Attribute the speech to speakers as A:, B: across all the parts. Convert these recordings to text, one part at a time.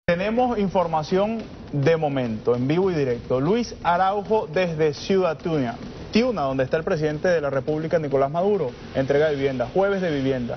A: Tenemos información de momento, en vivo y directo. Luis Araujo desde Ciudad Tiuna, donde está el presidente de la República, Nicolás Maduro, entrega de vivienda, jueves de vivienda.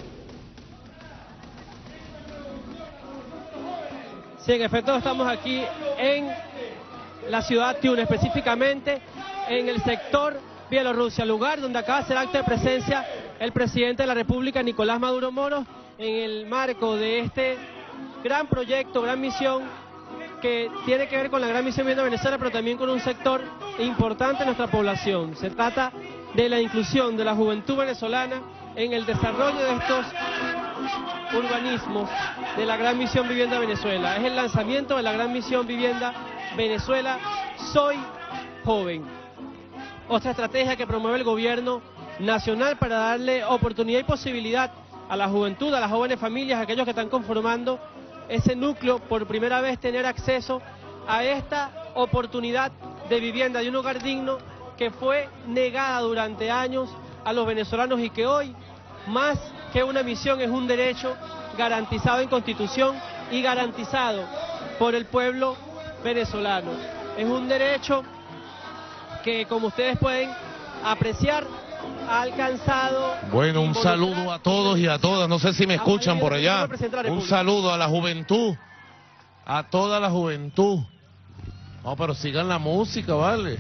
B: Sí, en efecto estamos aquí en la Ciudad Tiuna, específicamente en el sector Bielorrusia, lugar donde acaba de hacer acto de presencia el presidente de la República, Nicolás Maduro Moros, en el marco de este gran proyecto, gran misión, que tiene que ver con la gran misión Vivienda Venezuela, pero también con un sector importante de nuestra población. Se trata de la inclusión de la juventud venezolana en el desarrollo de estos urbanismos de la gran misión Vivienda Venezuela. Es el lanzamiento de la gran misión Vivienda Venezuela Soy Joven. Otra estrategia que promueve el gobierno nacional para darle oportunidad y posibilidad a la juventud, a las jóvenes familias, a aquellos que están conformando ese núcleo, por primera vez tener acceso a esta oportunidad de vivienda, de un hogar digno que fue negada durante años a los venezolanos y que hoy, más que una misión, es un derecho garantizado en Constitución y garantizado por el pueblo venezolano. Es un derecho que, como ustedes pueden apreciar, ha alcanzado...
C: Bueno, un saludo a todos y a todas, no sé si me escuchan por allá. Un saludo a la juventud, a toda la juventud. No, pero sigan la música, ¿vale?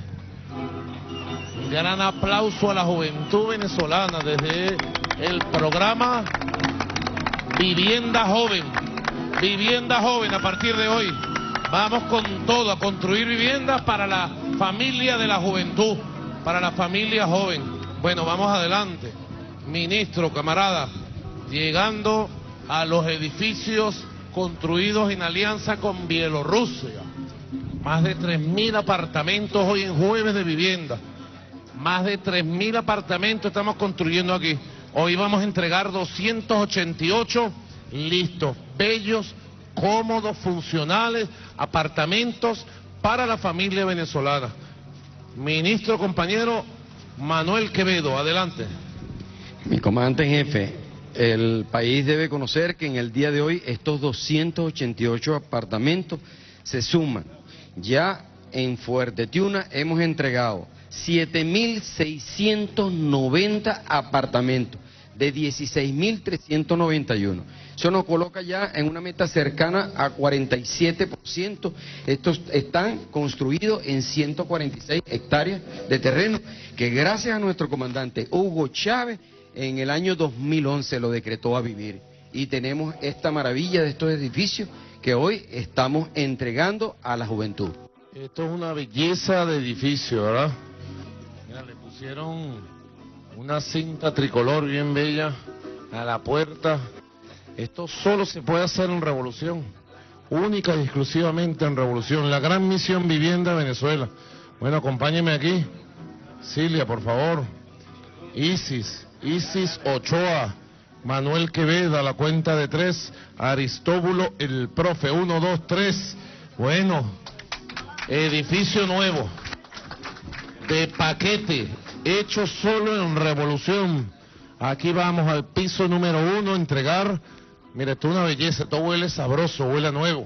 C: Un gran aplauso a la juventud venezolana desde el programa Vivienda Joven. Vivienda Joven, a partir de hoy vamos con todo a construir viviendas para la familia de la juventud, para la familia joven. Bueno, vamos adelante. Ministro, camarada, llegando a los edificios construidos en alianza con Bielorrusia. Más de 3.000 apartamentos hoy en jueves de vivienda. Más de 3.000 apartamentos estamos construyendo aquí. Hoy vamos a entregar 288 listos, bellos, cómodos, funcionales, apartamentos para la familia venezolana. Ministro, compañero Manuel Quevedo, adelante.
D: Mi comandante en jefe, el país debe conocer que en el día de hoy estos 288 apartamentos se suman. Ya en Fuerte Tiuna hemos entregado 7.690 apartamentos de 16.391. Eso nos coloca ya en una meta cercana a 47%. Estos están construidos en 146 hectáreas de terreno que gracias a nuestro comandante Hugo Chávez en el año 2011 lo decretó a vivir. Y tenemos esta maravilla de estos edificios que hoy estamos entregando a la juventud.
C: Esto es una belleza de edificio, ¿verdad? Mira, le pusieron una cinta tricolor bien bella a la puerta. Esto solo se puede hacer en Revolución, única y exclusivamente en Revolución, la gran misión Vivienda Venezuela. Bueno, acompáñeme aquí, Cilia, por favor. Isis Ochoa, Manuel Quevedo, a la cuenta de 3, Aristóbulo el profe, 1, 2, 3. Bueno, edificio nuevo, de paquete, hecho solo en Revolución. Aquí vamos al piso número 1, entregar. Mire, esto es una belleza, esto huele sabroso, huele a nuevo.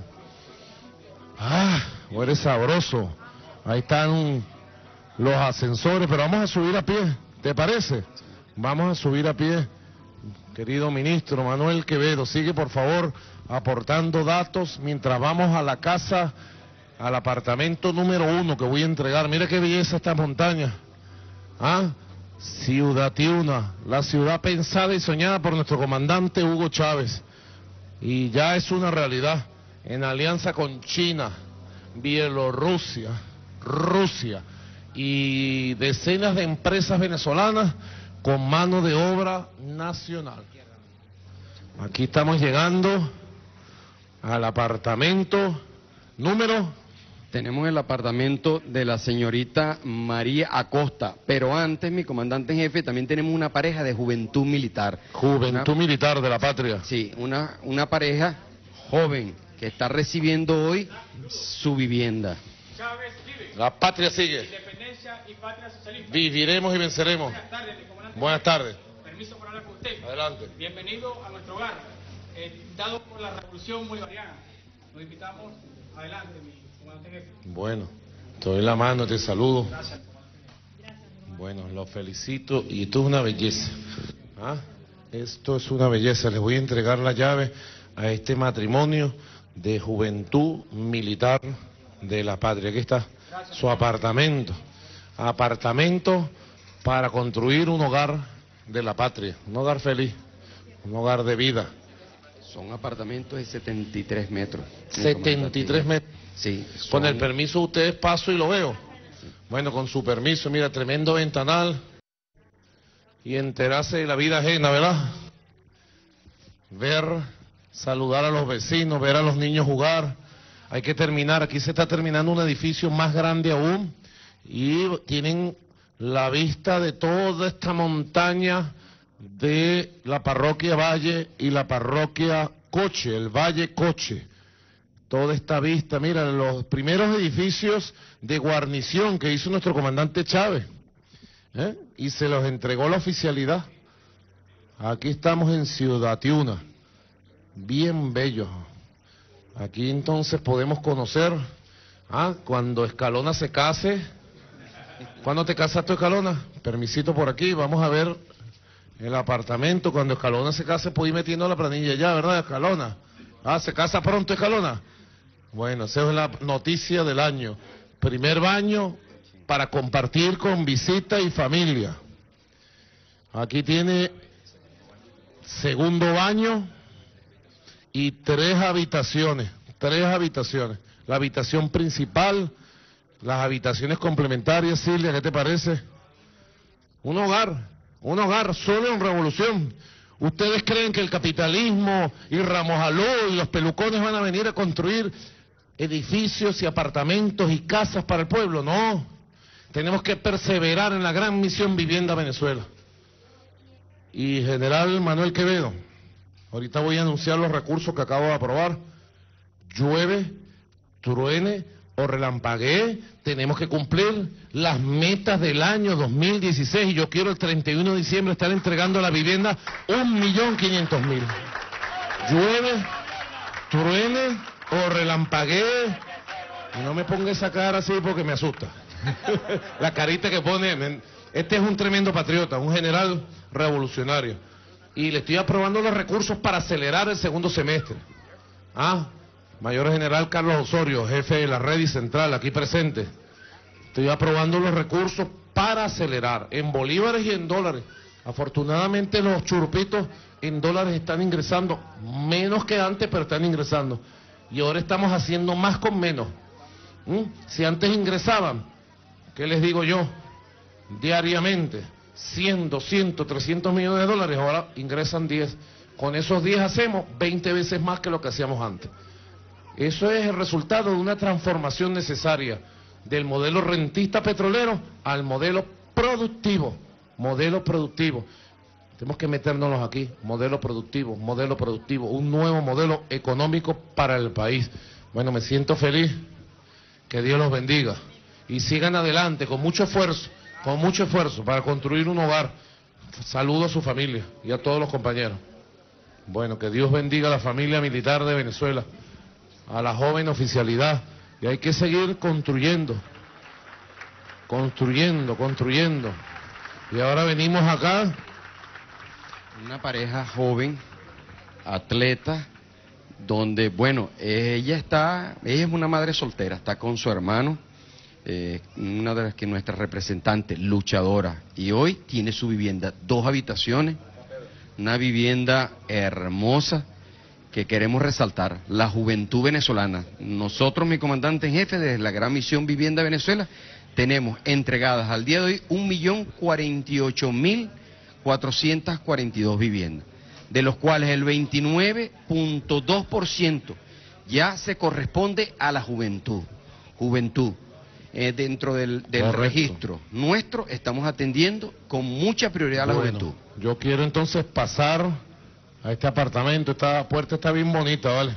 C: Ah, huele sabroso. Ahí están los ascensores, pero vamos a subir a pie, ¿te parece? Vamos a subir a pie. Querido ministro Manuel Quevedo, sigue por favor aportando datos mientras vamos a la casa, al apartamento número 1 que voy a entregar. Mire qué belleza esta montaña. ¿Ah? Ciudad Tiuna, la ciudad pensada y soñada por nuestro comandante Hugo Chávez. Y ya es una realidad, en alianza con China, Bielorrusia, Rusia y decenas de empresas venezolanas con mano de obra nacional. Aquí estamos llegando al apartamento número...
D: Tenemos el apartamento de la señorita María Acosta, pero antes, mi comandante en jefe, también tenemos una pareja de juventud militar.
C: Juventud militar de la patria.
D: Sí, una pareja joven que está recibiendo hoy su vivienda.
E: Chávez vive.
C: La patria sigue.
E: Independencia y patria socialista.
C: Viviremos y venceremos.
E: Buenas tardes, mi comandante.
C: Buenas tardes.
E: Permiso para hablar con usted.
C: Adelante.
E: Bienvenido a nuestro hogar, dado por la revolución bolivariana. Lo invitamos. Adelante, mi comandante jefe.
C: Bueno, te doy la mano, te saludo. Bueno, los felicito y esto es una belleza. ¿Ah? Esto es una belleza. Les voy a entregar la llave a este matrimonio de Juventud Militar de la Patria. Aquí está su apartamento. Apartamento para construir un hogar de la patria, un hogar feliz, un hogar de vida.
D: Son apartamentos de 73 metros.
C: 73 metros.
D: Sí.
C: Con el permiso de ustedes paso y lo veo. Bueno, con su permiso, mira, tremendo ventanal. Y enterarse de la vida ajena, ¿verdad? Ver, saludar a los vecinos, ver a los niños jugar. Hay que terminar, aquí se está terminando un edificio más grande aún. Y tienen la vista de toda esta montaña de la parroquia Valle y la parroquia Coche, el Valle Coche. Toda esta vista, mira, los primeros edificios de guarnición que hizo nuestro comandante Chávez, y se los entregó la oficialidad. Aquí estamos en Ciudad Tiuna, bien bello. Aquí entonces podemos conocer, cuando Escalona se case. ¿Cuándo te casas tú, Escalona? Permisito por aquí, vamos a ver el apartamento. Cuando Escalona se case, puedo ir metiendo la planilla ya, ¿verdad, Escalona? ¿Se casa pronto, Escalona? Bueno, esa es la noticia del año. Primer baño para compartir con visita y familia. Aquí tiene segundo baño y 3 habitaciones. 3 habitaciones. La habitación principal, las habitaciones complementarias. Silvia, ¿qué te parece? Un hogar solo en revolución. ¿Ustedes creen que el capitalismo y Ramos Aló y los pelucones van a venir a construir edificios y apartamentos y casas para el pueblo? No, tenemos que perseverar en la gran misión Vivienda Venezuela. Y General Manuel Quevedo, ahorita voy a anunciar los recursos que acabo de aprobar. Llueve, truene o relampaguee, tenemos que cumplir las metas del año 2016 y yo quiero el 31 de diciembre estar entregando a la vivienda 1.500.000. Llueve, truene o relampaguee, y no me ponga esa cara así porque me asusta. La carita que pone, este es un tremendo patriota, un general revolucionario, y le estoy aprobando los recursos para acelerar el segundo semestre. Mayor General Carlos Osorio, jefe de la red y central, aquí presente. Estoy aprobando los recursos para acelerar, en bolívares y en dólares. Afortunadamente los churupitos en dólares están ingresando, menos que antes, pero están ingresando. Y ahora estamos haciendo más con menos. Si antes ingresaban, ¿qué les digo yo? Diariamente, 100, 200, 300 millones de dólares, ahora ingresan 10. Con esos 10 hacemos 20 veces más que lo que hacíamos antes. Eso es el resultado de una transformación necesaria del modelo rentista petrolero al modelo productivo. Modelo productivo. Tenemos que metérnoslos aquí. Modelo productivo, un nuevo modelo económico para el país. Bueno, me siento feliz. Que Dios los bendiga. Y sigan adelante con mucho esfuerzo para construir un hogar. Saludo a su familia y a todos los compañeros. Bueno, que Dios bendiga a la familia militar de Venezuela, a la joven oficialidad, y hay que seguir construyendo. Y ahora venimos acá.
D: Una pareja joven, atleta, donde, bueno, ella es una madre soltera, está con su hermano, una de las que nuestra representante, luchadora, y hoy tiene su vivienda, 2 habitaciones, una vivienda hermosa, que queremos resaltar, la juventud venezolana. Nosotros, mi comandante en jefe, desde la Gran Misión Vivienda Venezuela, tenemos entregadas al día de hoy 1.048.442 viviendas, de los cuales el 29.2% ya se corresponde a la juventud. Dentro del registro nuestro estamos atendiendo con mucha prioridad a la juventud.
C: Yo quiero entonces pasar a este apartamento. Esta puerta está bien bonita, ¿vale?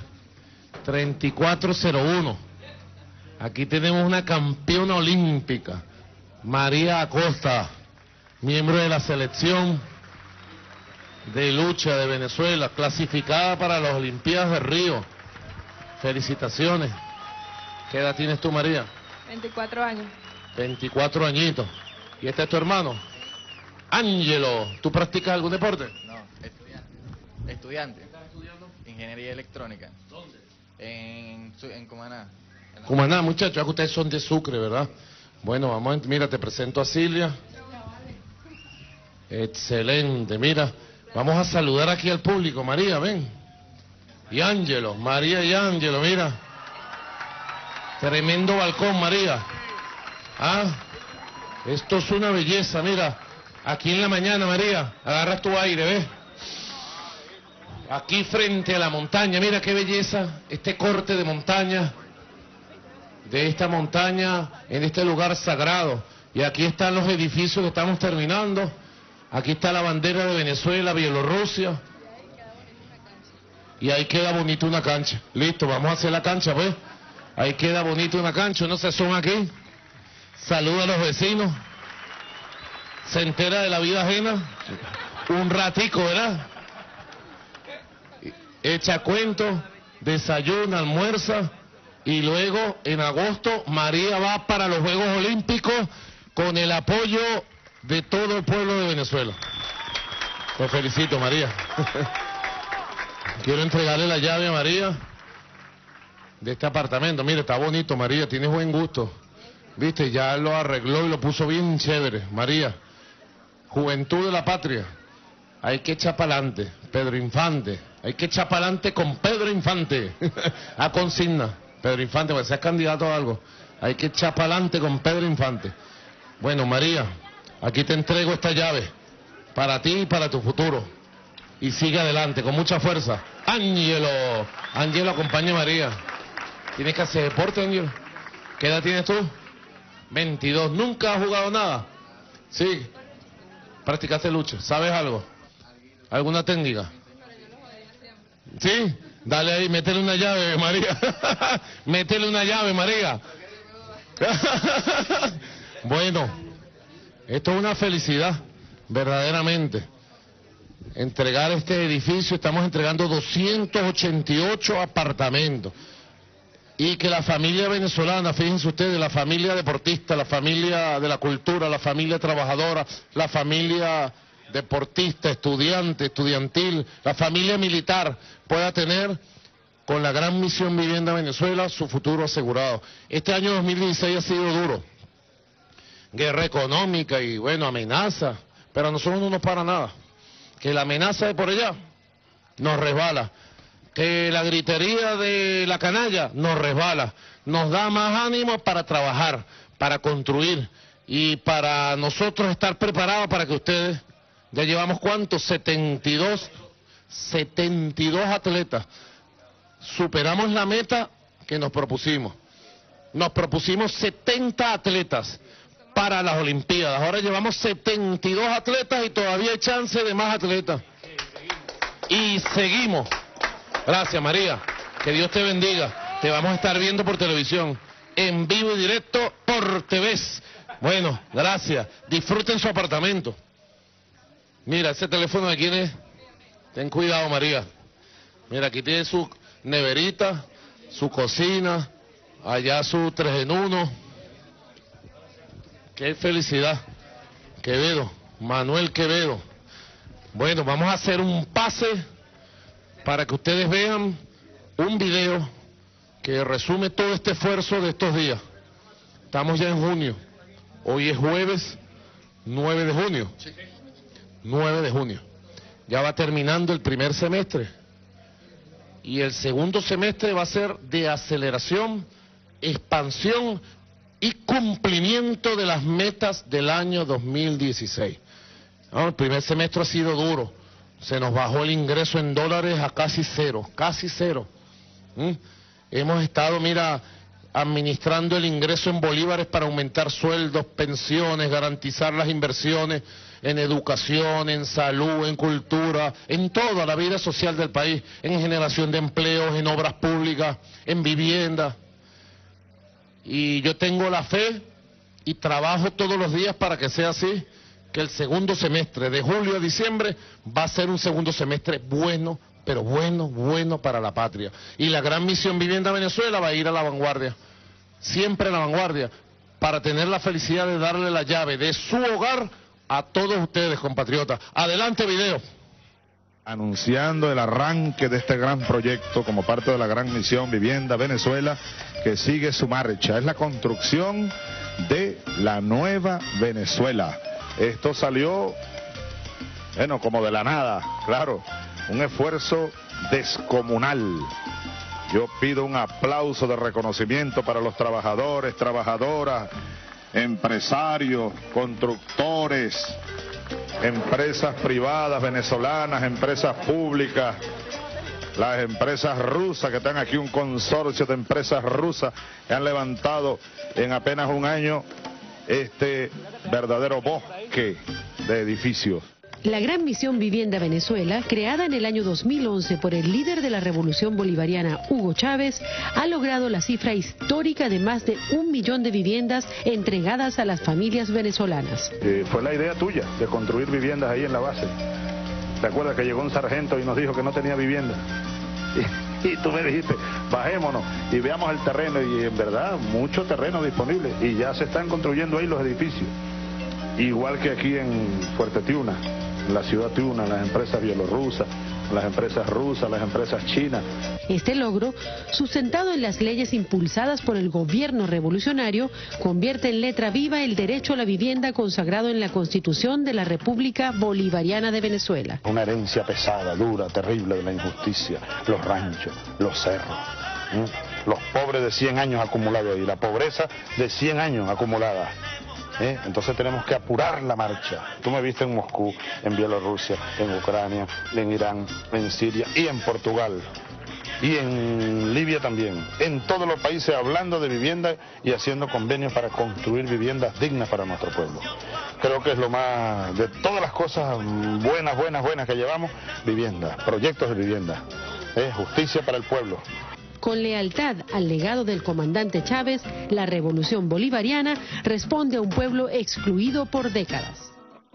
C: 3401. Aquí tenemos una campeona olímpica, María Acosta, miembro de la selección de lucha de Venezuela, clasificada para las Olimpiadas de Río. Felicitaciones. ¿Qué edad tienes tú, María?
F: 24 años.
C: 24 añitos. ¿Y este es tu hermano? Ángelo, ¿tú practicas algún deporte?
G: No, estudiante.
C: ¿Estás estudiando?
G: Ingeniería electrónica.
C: ¿Dónde?
G: En Cumaná.
C: Cumaná, muchachos, ya que ustedes son de Sucre, ¿verdad? Bueno, vamos, mira, te presento a Silvia. Excelente, mira. Vamos a saludar aquí al público, María, ven. Y Ángelo, María y Ángelo, mira. Tremendo balcón, María. Ah, esto es una belleza, mira. Aquí en la mañana, María, agarras tu aire, ¿ves? Aquí frente a la montaña, mira qué belleza, este corte de montaña, de esta montaña, en este lugar sagrado. Y aquí están los edificios que estamos terminando. Aquí está la bandera de Venezuela, Bielorrusia. Y ahí queda bonito una cancha. Listo, vamos a hacer la cancha, pues. Ahí queda bonito una cancha, uno se asoma aquí, saluda a los vecinos, se entera de la vida ajena, un ratico, ¿verdad? Echa cuento, desayuna, almuerza, y luego en agosto María va para los Juegos Olímpicos con el apoyo de todo el pueblo de Venezuela. Te felicito, María. Quiero entregarle la llave a María de este apartamento. Mire, está bonito, María, tienes buen gusto. Viste, ya lo arregló y lo puso bien chévere. María, juventud de la patria. Hay que echar para adelante, Pedro Infante. Hay que echar para adelante con Pedro Infante. A consigna, Pedro Infante, para ser candidato a algo. Hay que echar para adelante con Pedro Infante. Bueno, María, aquí te entrego esta llave para ti y para tu futuro. Y sigue adelante, con mucha fuerza. Ángelo, Ángelo, acompaña a María. ¿Tienes que hacer deporte, Ángelo? ¿Qué edad tienes tú? 22. ¿Nunca has jugado nada? Sí. ¿Practicaste lucha? ¿Sabes algo? ¿Alguna técnica? ¿Sí? Dale ahí, métele una llave, María. Métele una llave, María. Bueno, esto es una felicidad, verdaderamente. Entregar este edificio, estamos entregando 288 apartamentos. Y que la familia venezolana, fíjense ustedes, la familia deportista, la familia de la cultura, la familia trabajadora, la familia deportista, estudiante, estudiantil, la familia militar, pueda tener, con la gran misión Vivienda Venezuela, su futuro asegurado. Este año 2016 ha sido duro. Guerra económica y, bueno, amenaza, pero a nosotros no nos para nada. Que la amenaza de por allá nos resbala. Que la gritería de la canalla nos resbala, nos da más ánimo para trabajar, para construir y para nosotros estar preparados para que ustedes, ya llevamos ¿cuántos? 72 atletas. Superamos la meta que nos propusimos. Nos propusimos 70 atletas para las Olimpiadas. Ahora llevamos 72 atletas y todavía hay chance de más atletas. Y seguimos. Gracias, María. Que Dios te bendiga. Te vamos a estar viendo por televisión, en vivo y directo por TVs. Bueno, gracias. Disfruten su apartamento. Mira, ese teléfono de quién es. Ten cuidado, María. Mira, aquí tiene su neverita, su cocina, allá su 3 en 1. Qué felicidad. Quevedo, Manuel Quevedo. Bueno, vamos a hacer un pase para que ustedes vean un video que resume todo este esfuerzo de estos días. Estamos ya en junio. Hoy es jueves 9 de junio. 9 de junio. Ya va terminando el primer semestre. Y el segundo semestre va a ser de aceleración, expansión y cumplimiento de las metas del año 2016. No, el primer semestre ha sido duro. Se nos bajó el ingreso en dólares a casi cero, casi cero. Hemos estado, mira, administrando el ingreso en bolívares para aumentar sueldos, pensiones, garantizar las inversiones en educación, en salud, en cultura, en toda la vida social del país, en generación de empleos, en obras públicas, en vivienda. Y yo tengo la fe y trabajo todos los días para que sea así, que el segundo semestre, de julio a diciembre, va a ser un segundo semestre bueno pero bueno para la patria. Y la gran misión Vivienda Venezuela va a ir a la vanguardia, siempre a la vanguardia, para tener la felicidad de darle la llave de su hogar a todos ustedes, compatriotas. Adelante, video.
F: Anunciando el arranque de este gran proyecto como parte de la gran misión Vivienda Venezuela, que sigue su marcha. Es la construcción de la nueva Venezuela. Esto salió, bueno, como de la nada, claro, un esfuerzo descomunal. Yo pido un aplauso de reconocimiento para los trabajadores, trabajadoras, empresarios, constructores, empresas privadas venezolanas, empresas públicas, las empresas rusas que están aquí, un consorcio de empresas rusas que han levantado en apenas un año este verdadero bosque de edificios.
H: La Gran Misión Vivienda Venezuela, creada en el año 2011 por el líder de la Revolución Bolivariana, Hugo Chávez, ha logrado la cifra histórica de más de 1 millón de viviendas entregadas a las familias venezolanas.
F: Fue la idea tuya de construir viviendas ahí en la base. ¿Te acuerdas que llegó un sargento y nos dijo que no tenía vivienda? Y tú me dijiste, bajémonos y veamos el terreno, y en verdad, mucho terreno disponible, y ya se están construyendo ahí los edificios. Igual que aquí en Fuerte Tiuna, en la ciudad Tiuna, las empresas bielorrusas, las empresas rusas, las empresas chinas.
H: Este logro, sustentado en las leyes impulsadas por el gobierno revolucionario, convierte en letra viva el derecho a la vivienda consagrado en la Constitución de la República Bolivariana de Venezuela.
F: Una herencia pesada, dura, terrible de la injusticia, los ranchos, los cerros, los pobres de 100 años acumulados ahí, la pobreza de 100 años acumulada. Entonces tenemos que apurar la marcha. Tú me viste en Moscú, en Bielorrusia, en Ucrania, en Irán, en Siria y en Portugal. Y en Libia también. En todos los países hablando de vivienda y haciendo convenios para construir viviendas dignas para nuestro pueblo. Creo que es lo más, de todas las cosas buenas que llevamos, vivienda, proyectos de vivienda. Justicia para el pueblo.
H: Con lealtad al legado del comandante Chávez, la revolución bolivariana responde a un pueblo excluido por décadas.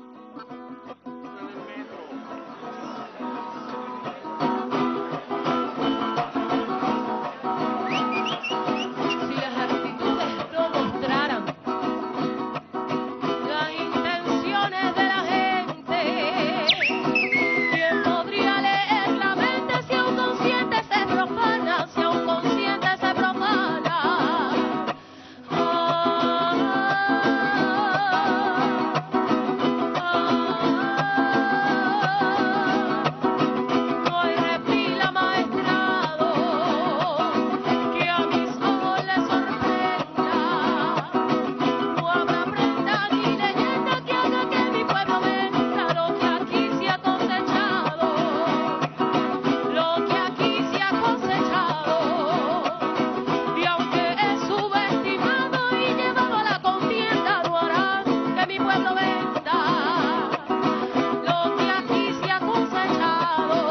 I: Si las actitudes no mostraran las intenciones de la gente, ¿quién podría leer la mente si a un consciente se profana? Si a un consciente se profana. No hay reptil amaestrado que a mis ojos le sorprenda. No habrá prenda ni leyenda que haga que mi pueblo venda lo que aquí se ha cosechado, lo que aquí se ha cosechado. Y aunque es subestimado y llevado a la contienda, no hará que mi pueblo venda lo que aquí se ha cosechado.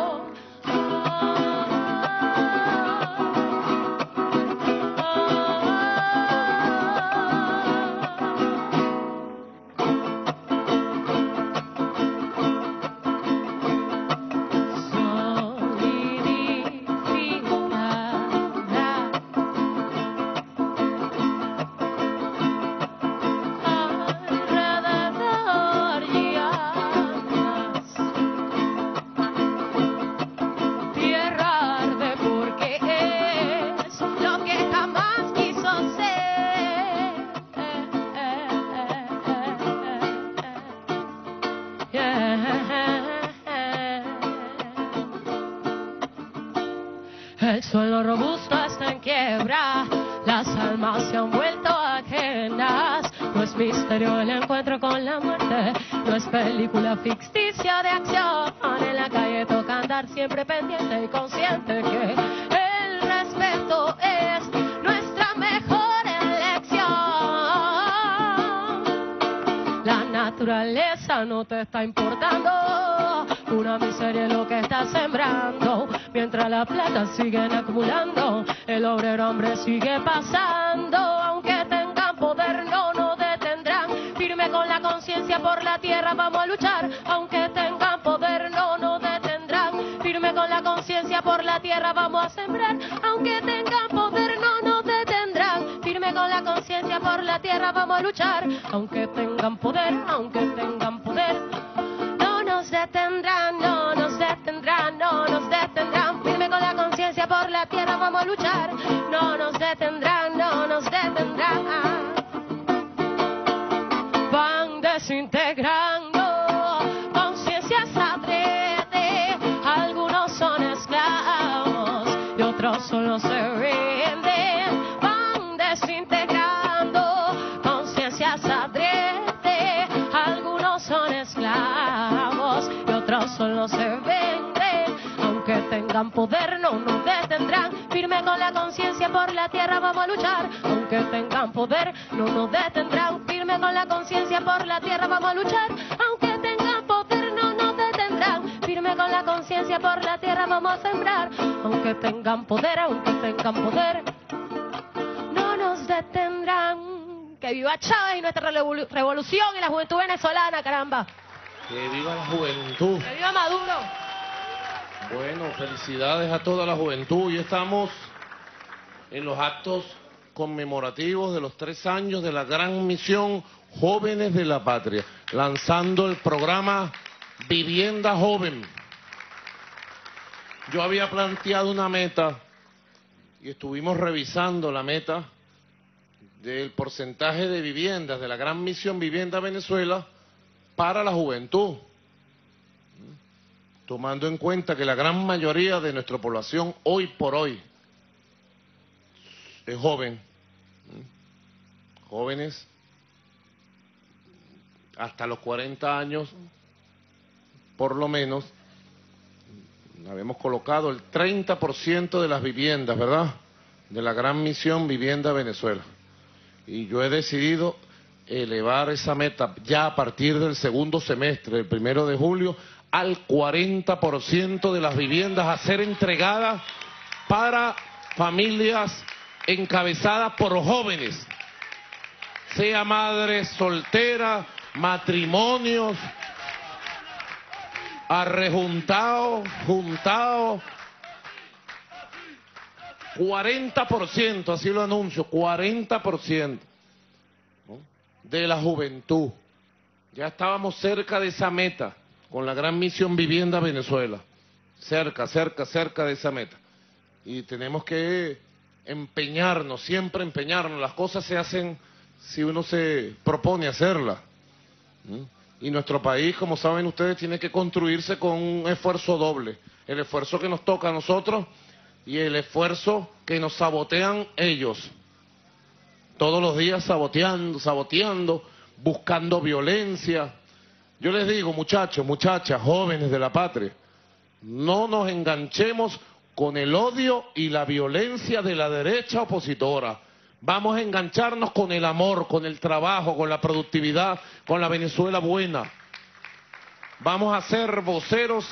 I: Alrededor llamas, tierra arde porque es lo que jamás quiso ser. El suelo robusto está en quiebra, las almas se han vuelto ajenas. No es misterio el encuentro con la muerte, no es película ficticia de acción. En la calle toca andar siempre pendiente y consciente que el respeto es nuestra mejor elección. La naturaleza no te está importando, una miseria es lo que está sembrando. Mientras la plata siguen acumulando, el obrero hambre sigue pasando. Aunque tengan poder no nos detendrán, firme con la conciencia por la tierra vamos a luchar. Aunque tengan poder no nos detendrán, firme con la la conciencia por la tierra vamos a sembrar. Aunque tengan poder no nos detendrán. Firme con la conciencia por la tierra vamos a luchar. Aunque tengan poder, no nos detendrán, no nos detendrán, no nos detendrán. Firme con la conciencia por la tierra vamos a luchar. No nos detendrán, no nos detendrán. Van desintegrando conciencias adrede. Algunos son esclavos y otros solo se venden. Van desintegrando conciencias adrede. Algunos son esclavos y otros solo se venden. Aunque tengan poder no nos detendrán. Firme con la conciencia por la tierra vamos a luchar. Aunque tengan poder no nos detendrán. Firme con la conciencia por la tierra vamos a luchar. Aunque tengan poder no nos detendrán. Firme con la conciencia por la tierra vamos a sembrar. Aunque tengan poder, no nos detendrán. Que viva Chávez y nuestra revolución y la juventud venezolana, caramba.
C: Que viva la juventud.
I: Que viva Maduro.
C: Bueno, felicidades a toda la juventud. Y estamos en los actos conmemorativos de los 3 años de la gran misión Jóvenes de la Patria, lanzando el programa Vivienda Joven. Yo había planteado una meta y estuvimos revisando la meta del porcentaje de viviendas de la gran misión Vivienda Venezuela para la juventud, tomando en cuenta que la gran mayoría de nuestra población hoy por hoy es joven, jóvenes hasta los 40 años, por lo menos, habíamos colocado el 30% de las viviendas, ¿verdad?, de la gran misión Vivienda Venezuela. Y yo he decidido elevar esa meta ya a partir del segundo semestre, el 1 de julio, al 40% de las viviendas a ser entregadas para familias encabezadas por jóvenes, sea madre soltera, matrimonios, arrejuntados, juntados. 40%, así lo anuncio, 40%, ¿no?, de la juventud. Ya estábamos cerca de esa meta con la gran misión Vivienda Venezuela. Cerca de esa meta. Y tenemos que empeñarnos, siempre empeñarnos. Las cosas se hacen si uno se propone hacerlas. Y nuestro país, como saben ustedes, tiene que construirse con un esfuerzo doble. El esfuerzo que nos toca a nosotros y el esfuerzo que nos sabotean ellos. Todos los días saboteando, buscando violencia. Yo les digo, muchachos, muchachas, jóvenes de la patria, no nos enganchemos con el odio y la violencia de la derecha opositora. Vamos a engancharnos con el amor, con el trabajo, con la productividad, con la Venezuela buena. Vamos a ser voceros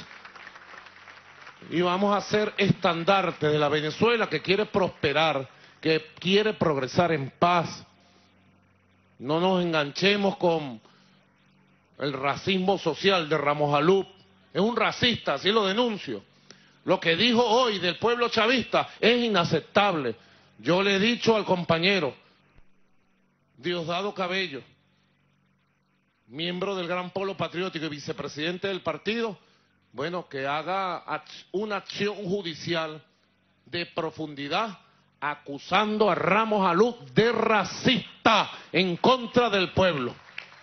C: y vamos a ser estandartes de la Venezuela que quiere prosperar, que quiere progresar en paz. No nos enganchemos con el racismo social de Ramos Alup. Es un racista, así lo denuncio. Lo que dijo hoy del pueblo chavista es inaceptable. Yo le he dicho al compañero Diosdado Cabello, miembro del Gran Polo Patriótico y vicepresidente del partido, bueno, que haga una acción judicial de profundidad acusando a Ramos Alup de racista en contra del pueblo.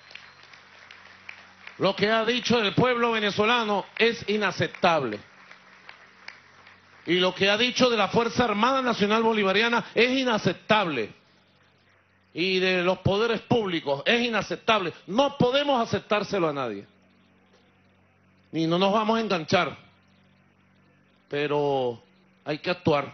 C: Lo que ha dicho del pueblo venezolano es inaceptable. Y lo que ha dicho de la Fuerza Armada Nacional Bolivariana es inaceptable. Y de los poderes públicos es inaceptable. No podemos aceptárselo a nadie. Ni no nos vamos a enganchar. Pero hay que actuar.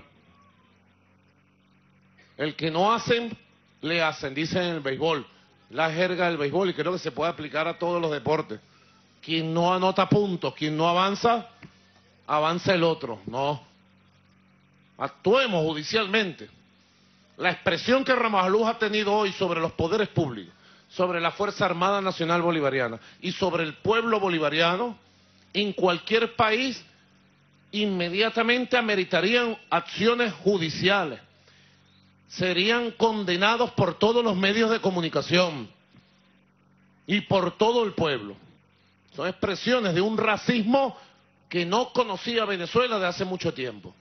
C: El que no hacen, le hacen, dicen en el béisbol. La jerga del béisbol, y creo que se puede aplicar a todos los deportes. Quien no anota puntos, quien no avanza, avanza el otro. No. Actuemos judicialmente. La expresión que Ramos Alup ha tenido hoy sobre los poderes públicos, sobre la Fuerza Armada Nacional Bolivariana y sobre el pueblo bolivariano, en cualquier país inmediatamente ameritarían acciones judiciales. Serían condenados por todos los medios de comunicación y por todo el pueblo. Son expresiones de un racismo que no conocía Venezuela de hace mucho tiempo.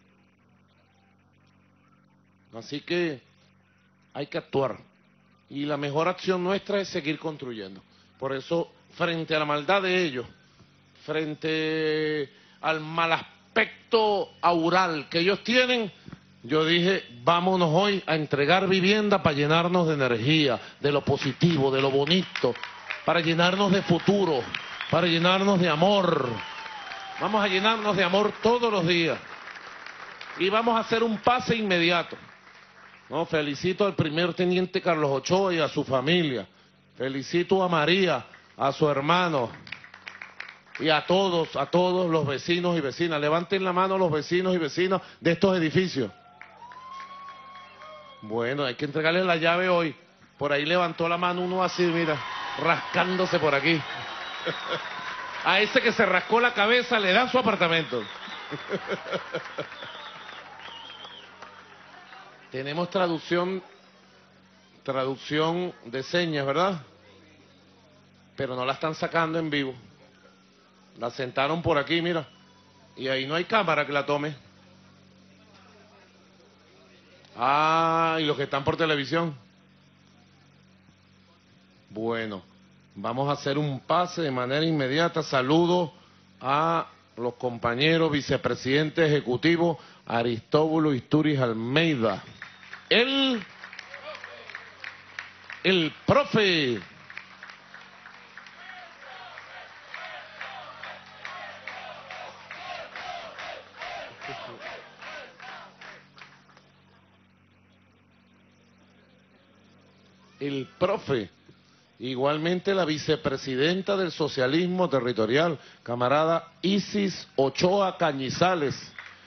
C: Así que hay que actuar. Y la mejor acción nuestra es seguir construyendo. Por eso, frente a la maldad de ellos, frente al mal aspecto aural que ellos tienen, yo dije, vámonos hoy a entregar vivienda para llenarnos de energía, de lo positivo, de lo bonito, para llenarnos de futuro, para llenarnos de amor. Vamos a llenarnos de amor todos los días. Y vamos a hacer un pase inmediato. No, felicito al primer teniente Carlos Ochoa y a su familia. Felicito a María, a su hermano y a todos los vecinos y vecinas. Levanten la mano los vecinos y vecinas de estos edificios. Bueno, hay que entregarles la llave hoy. Por ahí levantó la mano uno así, mira, rascándose por aquí. A ese que se rascó la cabeza le dan su apartamento. Tenemos traducción de señas, ¿verdad? Pero no la están sacando en vivo. La sentaron por aquí, mira. Y ahí no hay cámara que la tome. Ah, y los que están por televisión. Bueno, vamos a hacer un pase de manera inmediata. Saludo a los compañeros vicepresidente ejecutivo Aristóbulo Isturiz Almeida. El profe. El profe. Igualmente la vicepresidenta del socialismo territorial, camarada Isis Ochoa Cañizales.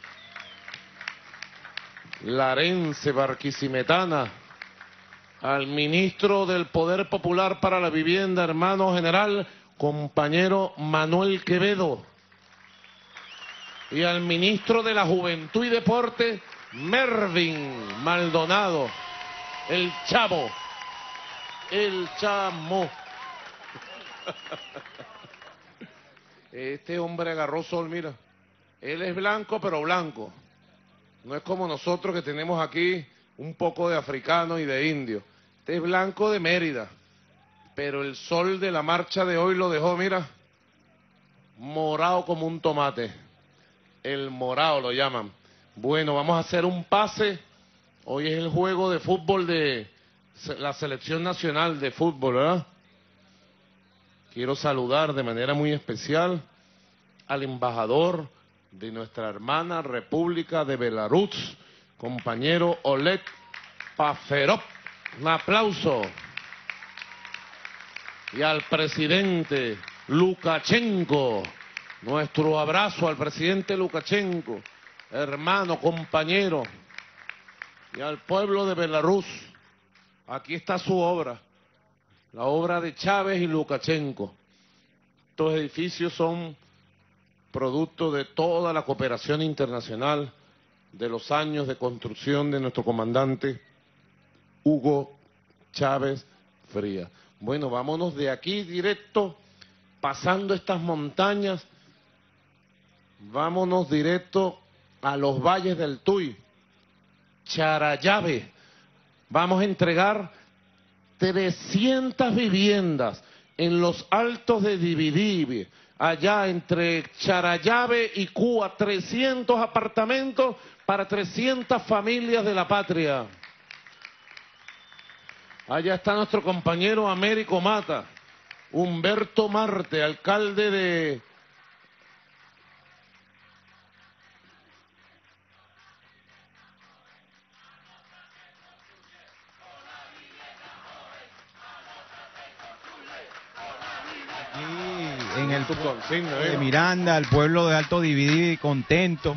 C: Larense, barquisimetana. Al ministro del Poder Popular para la Vivienda, hermano general, compañero Manuel Quevedo. Y al ministro de la Juventud y Deporte, Mervin Maldonado, el Chavo. El Chamo. Este hombre agarró sol, mira. Él es blanco, pero blanco. No es como nosotros que tenemos aquí un poco de africano y de indio. Este es blanco de Mérida. Pero el sol de la marcha de hoy lo dejó, mira, morado como un tomate. El morado lo llaman. Bueno, vamos a hacer un pase. Hoy es el juego de fútbol de la selección nacional de fútbol, ¿verdad? Quiero saludar de manera muy especial al embajador de nuestra hermana República de Belarus, compañero Oleg Paferov. Un aplauso. Y al presidente Lukashenko, nuestro abrazo al presidente Lukashenko, hermano, compañero. Y al pueblo de Belarus. Aquí está su obra, la obra de Chávez y Lukashenko. Estos edificios son producto de toda la cooperación internacional de los años de construcción de nuestro comandante Hugo Chávez Frías. Bueno, vámonos de aquí directo, pasando estas montañas, vámonos directo a los valles del Tuy, Charallave. Vamos a entregar 300 viviendas en los altos de Dividivi, allá entre Charallave y Cuba, 300 apartamentos para 300 familias de la patria. Allá está nuestro compañero Américo Mata, Humberto Marte, alcalde de
J: en el de Miranda, el pueblo de Alto Dividivi, contento.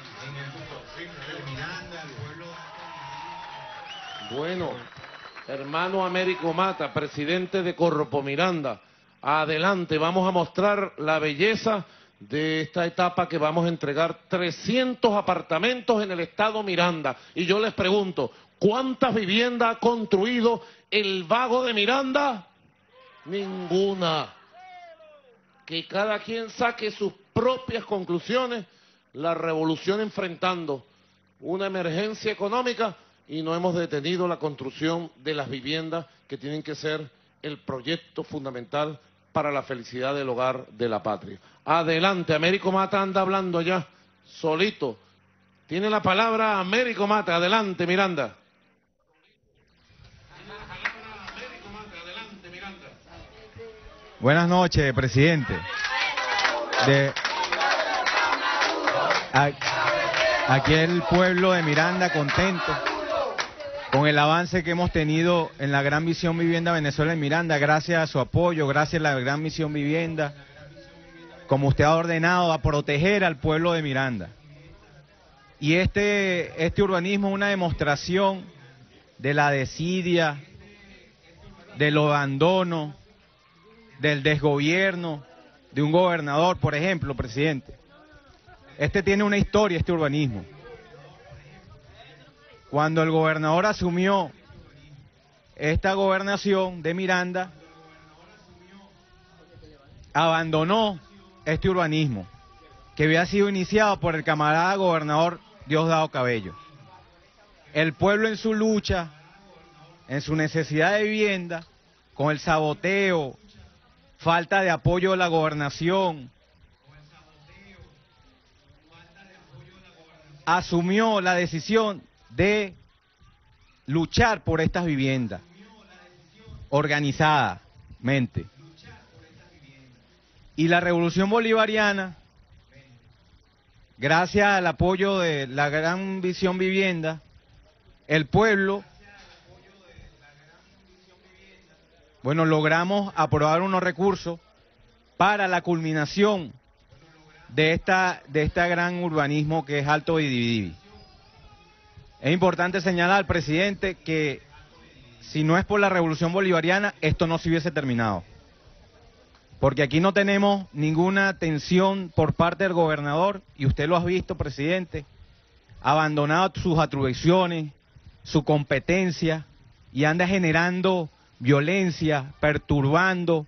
C: Bueno, hermano Américo Mata, presidente de Corropo Miranda, adelante, vamos a mostrar la belleza de esta etapa que vamos a entregar 300 apartamentos en el estado Miranda. Y yo les pregunto, ¿cuántas viviendas ha construido el vago de Miranda? Ninguna. Que cada quien saque sus propias conclusiones. La revolución enfrentando una emergencia económica y no hemos detenido la construcción de las viviendas que tienen que ser el proyecto fundamental para la felicidad del hogar de la patria. Adelante, Américo Mata anda hablando allá, solito. Tiene la palabra Américo Mata. Adelante, Miranda.
J: Buenas noches, presidente. Aquí el pueblo de Miranda contento con el avance que hemos tenido en la Gran Misión Vivienda Venezuela en Miranda, gracias a su apoyo, gracias a la Gran Misión Vivienda, como usted ha ordenado, a proteger al pueblo de Miranda. Y este urbanismo es una demostración de la desidia, del abandono, del desgobierno de un gobernador, por ejemplo, presidente. Este tiene una historia, este urbanismo. Cuando el gobernador asumió esta gobernación de Miranda, abandonó este urbanismo que había sido iniciado por el camarada gobernador Diosdado Cabello. El pueblo en su lucha, en su necesidad de vivienda, con el saboteo, falta de apoyo de la gobernación, asumió la decisión de luchar por estas viviendas organizadamente. Y la revolución bolivariana, gracias al apoyo de la Gran Visión Vivienda, el pueblo, bueno, logramos aprobar unos recursos para la culminación de esta gran urbanismo que es Alto Dividivi. Es importante señalar, presidente, que si no es por la revolución bolivariana, esto no se hubiese terminado. Porque aquí no tenemos ninguna tensión por parte del gobernador, y usted lo ha visto, presidente, abandonado sus atribuciones, su competencia, y anda generando violencia, perturbando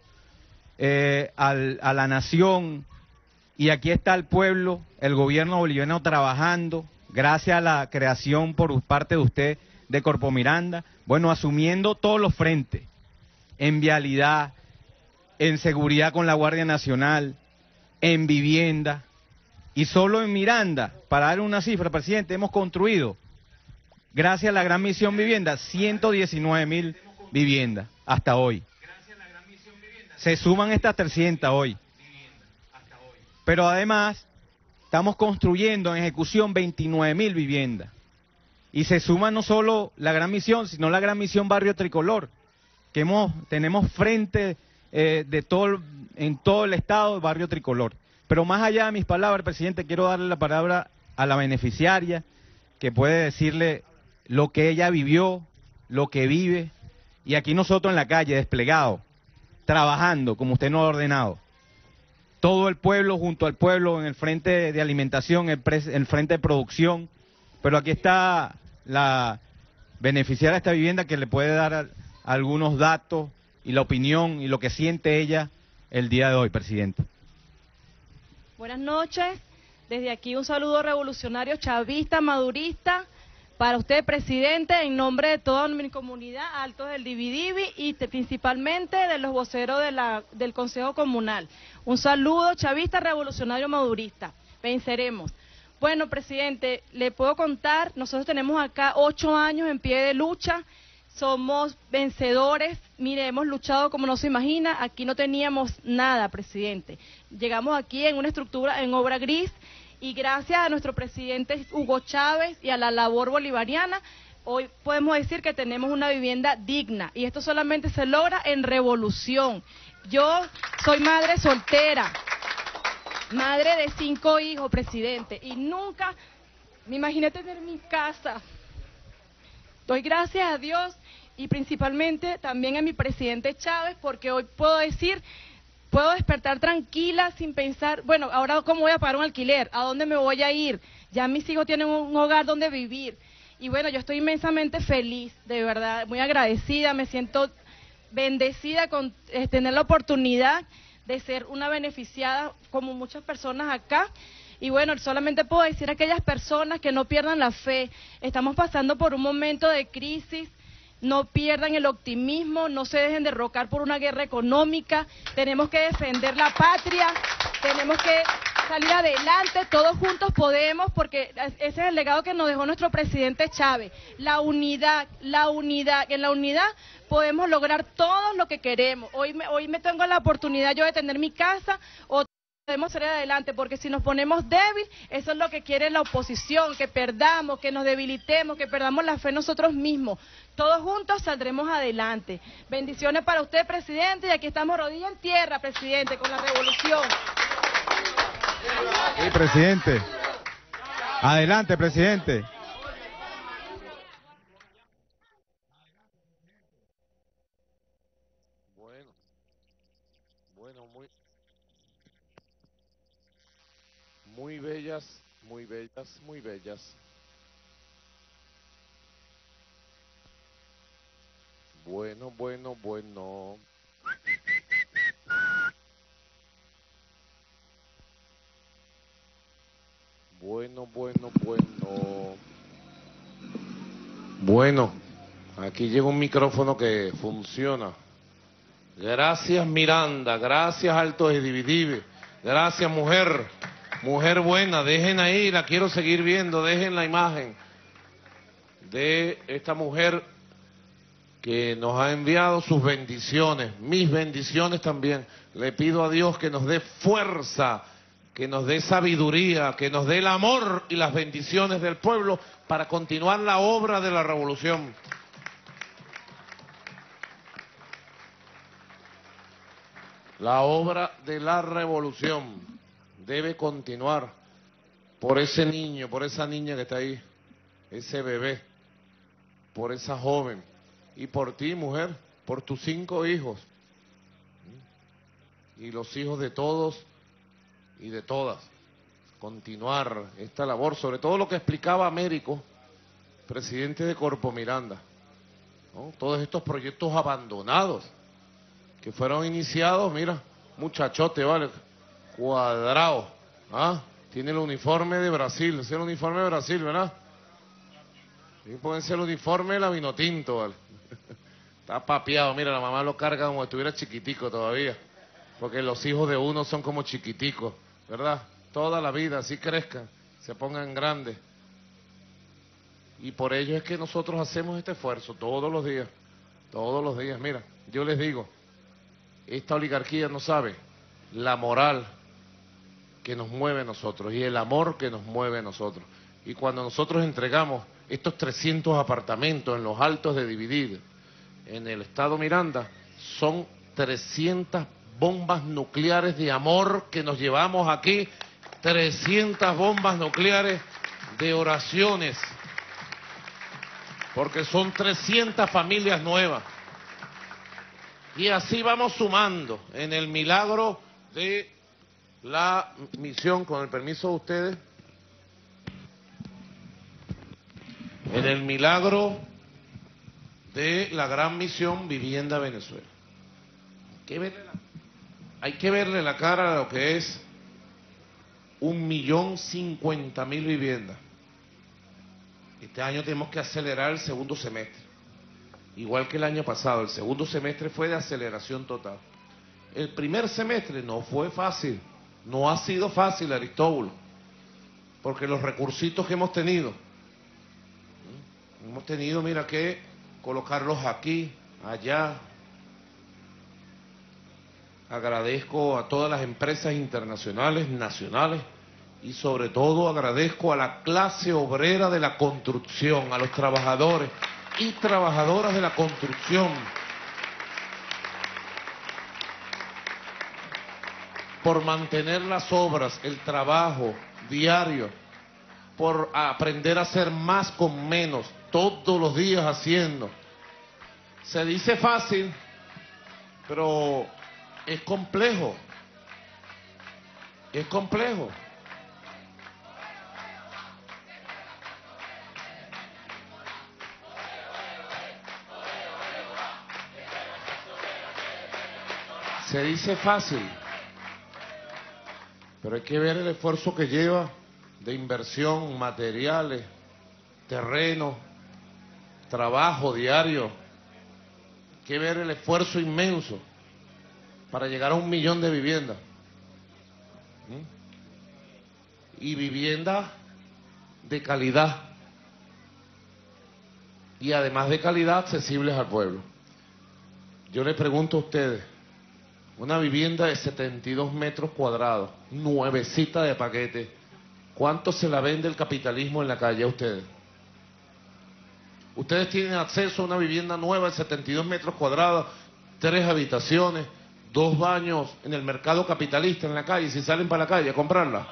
J: a la nación. Y aquí está el pueblo, el gobierno boliviano trabajando, gracias a la creación por parte de usted de Corpo Miranda, bueno, asumiendo todos los frentes, en vialidad, en seguridad con la Guardia Nacional, en vivienda, y solo en Miranda, para dar una cifra, presidente, hemos construido, gracias a la Gran Misión Vivienda, 119.000 viviendas hasta hoy. Se suman estas 300 hoy. Pero además, estamos construyendo en ejecución 29.000 viviendas. Y se suma no solo la Gran Misión, sino la Gran Misión Barrio Tricolor, que tenemos frente en todo el estado, Barrio Tricolor. Pero más allá de mis palabras, presidente, quiero darle la palabra a la beneficiaria, que puede decirle lo que ella vivió, lo que vive, y aquí nosotros en la calle, desplegados, trabajando, como usted nos ha ordenado. Todo el pueblo junto al pueblo en el frente de alimentación, en el frente de producción, pero aquí está la beneficiaria de esta vivienda que le puede dar algunos datos y la opinión y lo que siente ella el día de hoy, presidente.
K: Buenas noches, desde aquí un saludo revolucionario, chavista, madurista, para usted, presidente, en nombre de toda mi comunidad, Altos del Dividivi, y principalmente de los voceros del Consejo Comunal. Un saludo, chavista, revolucionario, madurista. Venceremos. Bueno, presidente, le puedo contar, nosotros tenemos acá 8 años en pie de lucha, somos vencedores, mire, hemos luchado como no se imagina, aquí no teníamos nada, presidente. Llegamos aquí en una estructura, en obra gris, y gracias a nuestro presidente Hugo Chávez y a la labor bolivariana, hoy podemos decir que tenemos una vivienda digna, y esto solamente se logra en revolución. Yo soy madre soltera, madre de 5 hijos, presidente, y nunca me imaginé tener mi casa. Doy gracias a Dios y principalmente también a mi presidente Chávez, porque hoy puedo decir puedo despertar tranquila sin pensar, bueno, ahora cómo voy a pagar un alquiler, a dónde me voy a ir, ya mis hijos tienen un hogar donde vivir. Y bueno, yo estoy inmensamente feliz, de verdad, muy agradecida, me siento bendecida con tener la oportunidad de ser una beneficiada como muchas personas acá. Y bueno, solamente puedo decir a aquellas personas que no pierdan la fe. Estamos pasando por un momento de crisis, no pierdan el optimismo, no se dejen derrocar por una guerra económica. Tenemos que defender la patria, tenemos que salir adelante, todos juntos podemos, porque ese es el legado que nos dejó nuestro presidente Chávez. La unidad, en la unidad podemos lograr todo lo que queremos. Hoy me tengo la oportunidad yo de tener mi casa, o podemos salir adelante, porque si nos ponemos débil, eso es lo que quiere la oposición, que perdamos, que nos debilitemos, que perdamos la fe en nosotros mismos. Todos juntos saldremos adelante. Bendiciones para usted, presidente, y aquí estamos rodillas en tierra, presidente, con la revolución.
J: Sí, presidente. Adelante, presidente.
C: Bueno, muy bellas, muy bellas, muy bellas. Bueno. Bueno, aquí llega un micrófono que funciona. Gracias, Miranda, gracias, Alto de Dividive, gracias, mujer buena, dejen ahí, la quiero seguir viendo, dejen la imagen de esta mujer que nos ha enviado sus bendiciones, mis bendiciones también. Le pido a Dios que nos dé fuerza, que nos dé sabiduría, que nos dé el amor y las bendiciones del pueblo para continuar la obra de la revolución. La obra de la revolución debe continuar por ese niño, por esa niña que está ahí, ese bebé, por esa joven y por ti, mujer, por tus 5 hijos y los hijos de todos y de todas. Continuar esta labor, sobre todo lo que explicaba Américo, presidente de Corpo Miranda, ¿no? Todos estos proyectos abandonados que fueron iniciados, mira, muchachote, vale, cuadrado, ¿ah? Tiene el uniforme de Brasil, es el uniforme de Brasil, ¿verdad? Y pueden ser el uniforme de la Vinotinto, vale. Está papeado, mira, la mamá lo carga como si estuviera chiquitico todavía, porque los hijos de uno son como chiquiticos, ¿verdad? Toda la vida, así crezcan, se pongan grandes. Y por ello es que nosotros hacemos este esfuerzo todos los días, mira, yo les digo, esta oligarquía no sabe la moral que nos mueve a nosotros y el amor que nos mueve a nosotros. Y cuando nosotros entregamos estos 300 apartamentos en los Altos de Dividir, en el estado Miranda, son 300 bombas nucleares de amor que nos llevamos aquí, 300 bombas nucleares de oraciones, porque son 300 familias nuevas. Y así vamos sumando en el milagro de la misión, con el permiso de ustedes, en el milagro de la gran misión Vivienda Venezuela. Hay que verle la cara a lo que es 1.050.000 viviendas. Este año tenemos que acelerar el segundo semestre. Igual que el año pasado, el segundo semestre fue de aceleración total. El primer semestre no fue fácil, no ha sido fácil, Aristóbulo, porque los recursitos que hemos tenido, mira, que colocarlos aquí, allá. Agradezco a todas las empresas internacionales, nacionales, y sobre todo agradezco a la clase obrera de la construcción, a los trabajadores y trabajadoras de la construcción, por mantener las obras, el trabajo diario, por aprender a hacer más con menos, todos los días haciendo. Se dice fácil, pero Es complejo. Es complejo. Se dice fácil, pero hay que ver el esfuerzo que lleva de inversión, materiales, terreno, trabajo diario. Hay que ver el esfuerzo inmenso para llegar a 1 millón de viviendas. Y viviendas de calidad. Y además de calidad, accesibles al pueblo. Yo le pregunto a ustedes, una vivienda de 72 metros cuadrados, nuevecita de paquete, ¿cuánto se la vende el capitalismo en la calle a ustedes? Ustedes tienen acceso a una vivienda nueva de 72 metros cuadrados, 3 habitaciones, 2 baños en el mercado capitalista en la calle, si salen para la calle a comprarla.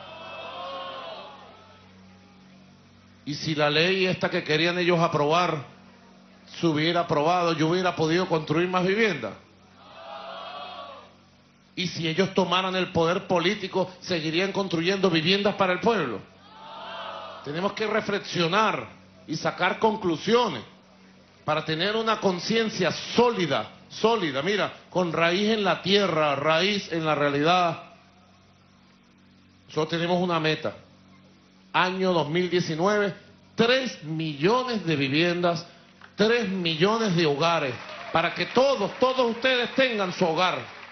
C: Y si la ley esta que querían ellos aprobar se hubiera aprobado, yo hubiera podido construir más viviendas. Y si ellos tomaran el poder político, seguirían construyendo viviendas para el pueblo. Tenemos que reflexionar y sacar conclusiones para tener una conciencia sólida, mira, con raíz en la tierra, raíz en la realidad. Nosotros tenemos una meta. Año 2019, 3 millones de viviendas, 3 millones de hogares, para que todos ustedes tengan su hogar.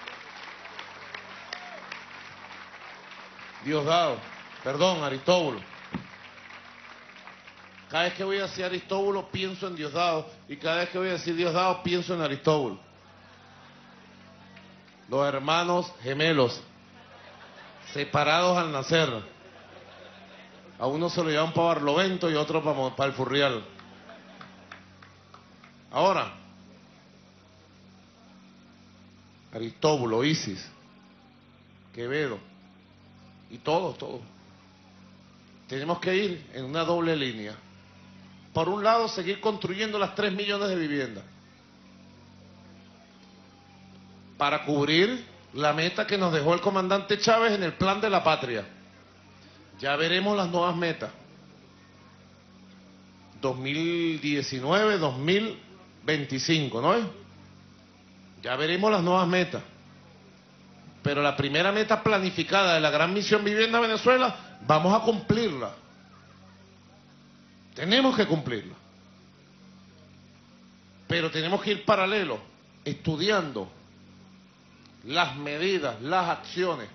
C: Diosdado, perdón, Aristóbulo. Cada vez que voy a decir Aristóbulo pienso en Diosdado, y cada vez que voy a decir Diosdado pienso en Aristóbulo. Los hermanos gemelos, separados al nacer. A uno se lo llevan para Barlovento y a otro para el Furrial. Ahora, Aristóbulo, Isis, Quevedo, y todos. Tenemos que ir en una doble línea. Por un lado, seguir construyendo las 3 millones de viviendas para cubrir la meta que nos dejó el comandante Chávez en el Plan de la Patria. Ya veremos las nuevas metas. 2019, 2025, ¿no es? Ya veremos las nuevas metas. Pero la primera meta planificada de la Gran Misión Vivienda Venezuela, vamos a cumplirla. Tenemos que cumplirla. Pero tenemos que ir paralelo, estudiando las medidas, las acciones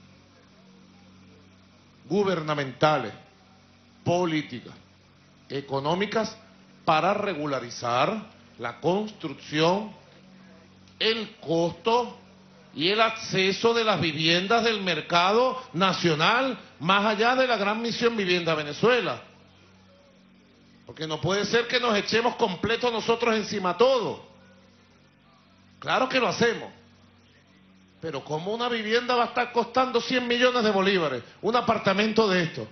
C: gubernamentales, políticas, económicas, para regularizar la construcción, el costo y el acceso de las viviendas del mercado nacional, más allá de la Gran Misión Vivienda Venezuela. Porque no puede ser que nos echemos completos nosotros encima todo. Claro que lo hacemos. Pero ¿cómo una vivienda va a estar costando 100 millones de bolívares? Un apartamento de esto.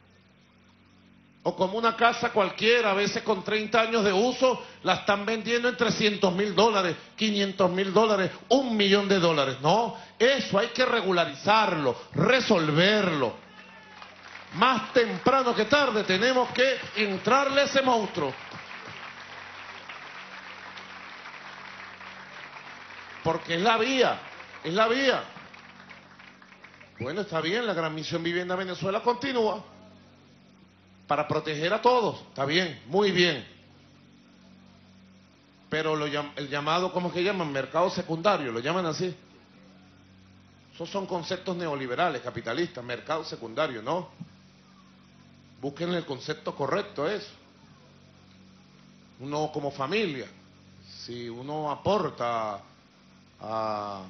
C: O como una casa cualquiera, a veces con 30 años de uso, la están vendiendo en $300.000, $500.000, $1 millón. No, eso hay que regularizarlo, resolverlo. Más temprano que tarde tenemos que entrarle a ese monstruo. Porque es la vía. Bueno, está bien, la Gran Misión Vivienda Venezuela continúa para proteger a todos, está bien, muy bien. Pero el llamado, ¿cómo es que llaman? Mercado secundario, lo llaman así. Esos son conceptos neoliberales, capitalistas, mercado secundario, ¿no? Busquen el concepto correcto, eso. Uno como familia, si uno aporta a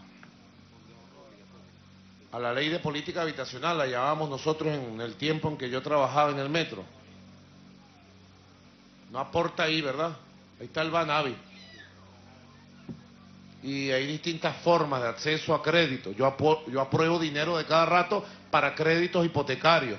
C: la ley de política habitacional, la llamábamos nosotros en el tiempo en que yo trabajaba en el metro. No aporta ahí, ¿verdad? Ahí está el Banavi. Y hay distintas formas de acceso a crédito. Yo apruebo dinero de cada rato para créditos hipotecarios.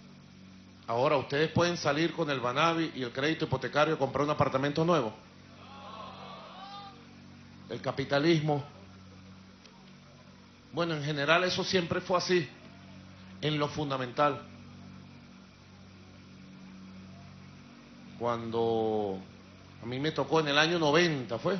C: Ahora, ustedes pueden salir con el Banavi y el crédito hipotecario a comprar un apartamento nuevo. el capitalismo. Bueno, en general eso siempre fue así, en lo fundamental. Cuando a mí me tocó en el año 90, ¿fue?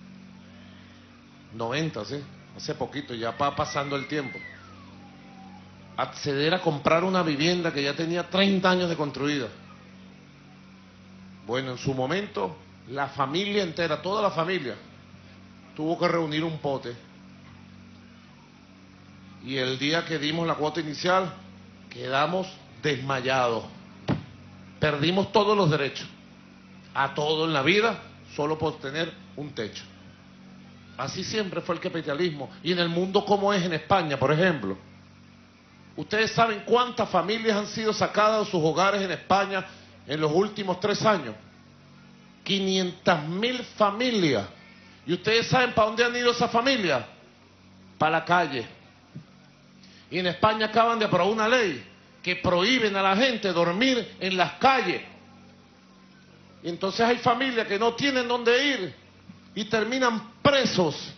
C: 90, sí, hace poquito, ya va pasando el tiempo. Acceder a comprar una vivienda que ya tenía 30 años de construida. Bueno, en su momento, la familia entera, toda la familia, tuvo que reunir un pote. Y el día que dimos la cuota inicial, quedamos desmayados. Perdimos todos los derechos. A todo en la vida, solo por tener un techo. Así siempre fue el capitalismo. Y en el mundo, como es en España, por ejemplo. ¿Ustedes saben cuántas familias han sido sacadas de sus hogares en España en los últimos 3 años? 500.000 familias. ¿Y ustedes saben para dónde han ido esas familias? Para la calle. Y en España acaban de aprobar una ley que prohíben a la gente dormir en las calles. Y entonces hay familias que no tienen dónde ir y terminan presos.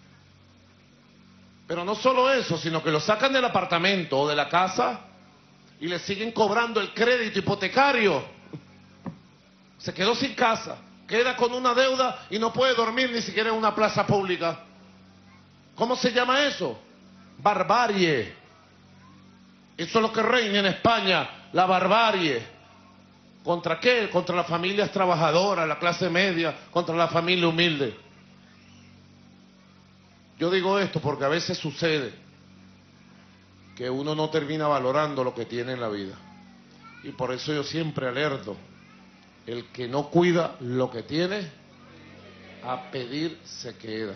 C: Pero no solo eso, sino que los sacan del apartamento o de la casa y le siguen cobrando el crédito hipotecario. Se quedó sin casa, queda con una deuda y no puede dormir ni siquiera en una plaza pública. ¿Cómo se llama eso? Barbarie. Eso es lo que reina en España, la barbarie. ¿Contra qué? Contra las familias trabajadoras, la clase media, contra la familia humilde. Yo digo esto porque a veces sucede que uno no termina valorando lo que tiene en la vida. Y por eso yo siempre alerto. El que no cuida lo que tiene, a pedir se queda.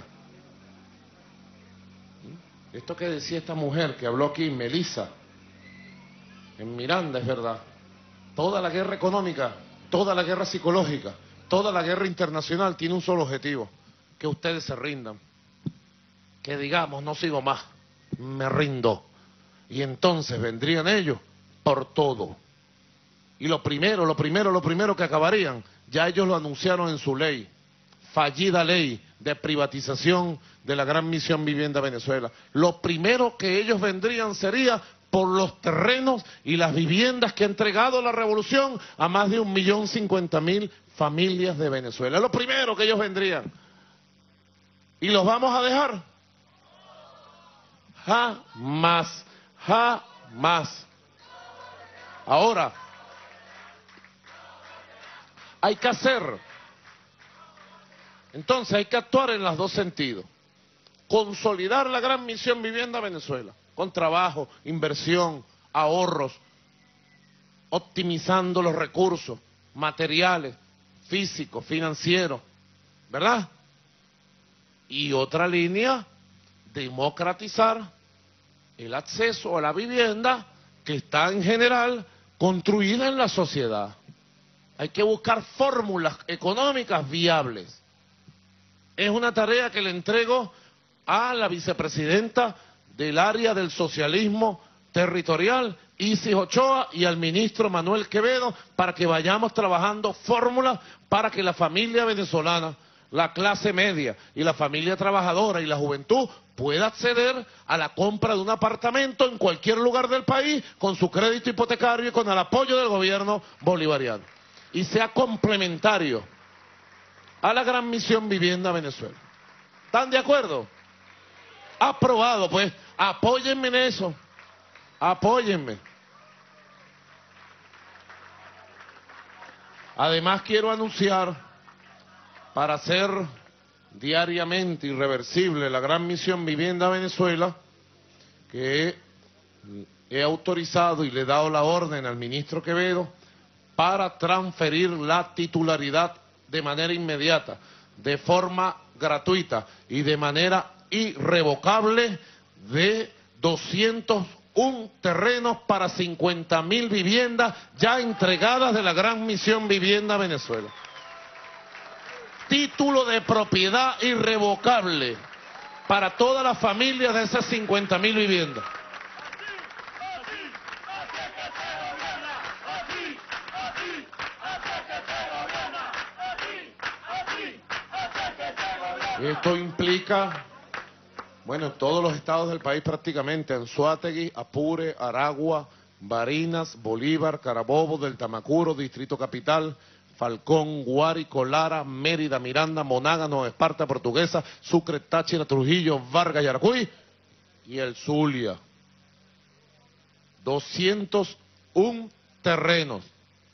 C: Esto que decía esta mujer que habló aquí, Melissa, en Miranda, es verdad. Toda la guerra económica, toda la guerra psicológica, toda la guerra internacional tiene un solo objetivo: que ustedes se rindan. Que digamos, no sigo más, me rindo. Y entonces vendrían ellos por todo. Y lo primero que acabarían, ya ellos lo anunciaron en su ley, fallida ley de privatización de la Gran Misión Vivienda Venezuela. Lo primero que ellos vendrían sería por los terrenos y las viviendas que ha entregado la revolución a más de 1.050.000 familias de Venezuela. Es lo primero que ellos vendrían. ¿Y los vamos a dejar? Jamás, jamás. Ahora, hay que hacer. Entonces hay que actuar en los dos sentidos. Consolidar la Gran Misión Vivienda Venezuela, con trabajo, inversión, ahorros, optimizando los recursos materiales, físicos, financieros, ¿verdad? Y otra línea, democratizar el acceso a la vivienda que está en general construida en la sociedad. Hay que buscar fórmulas económicas viables. Es una tarea que le entrego a la vicepresidenta del área del socialismo territorial, Isis Ochoa, y al ministro Manuel Quevedo, para que vayamos trabajando fórmulas para que la familia venezolana, la clase media y la familia trabajadora y la juventud pueda acceder a la compra de un apartamento en cualquier lugar del país con su crédito hipotecario y con el apoyo del gobierno bolivariano. Y sea complementario a la Gran Misión Vivienda Venezuela. ¿Están de acuerdo? Aprobado, pues. Apóyenme en eso. Apóyenme. Además quiero anunciar, para hacer diariamente irreversible la Gran Misión Vivienda Venezuela, que he autorizado y le he dado la orden al ministro Quevedo para transferir la titularidad de manera inmediata, de forma gratuita y de manera irrevocable de 201 terrenos para 50.000 viviendas ya entregadas de la Gran Misión Vivienda Venezuela. Título de propiedad irrevocable para todas las familias de esas 50.000 viviendas. Esto implica, bueno, en todos los estados del país prácticamente, Anzoátegui, Apure, Aragua, Barinas, Bolívar, Carabobo, del Tamacuro, Distrito Capital, Falcón, Guárico, Lara, Mérida, Miranda, Monágano, Esparta Portuguesa, Sucre, Táchira, Trujillo, Vargas, Yaracuy y el Zulia. 201 terrenos.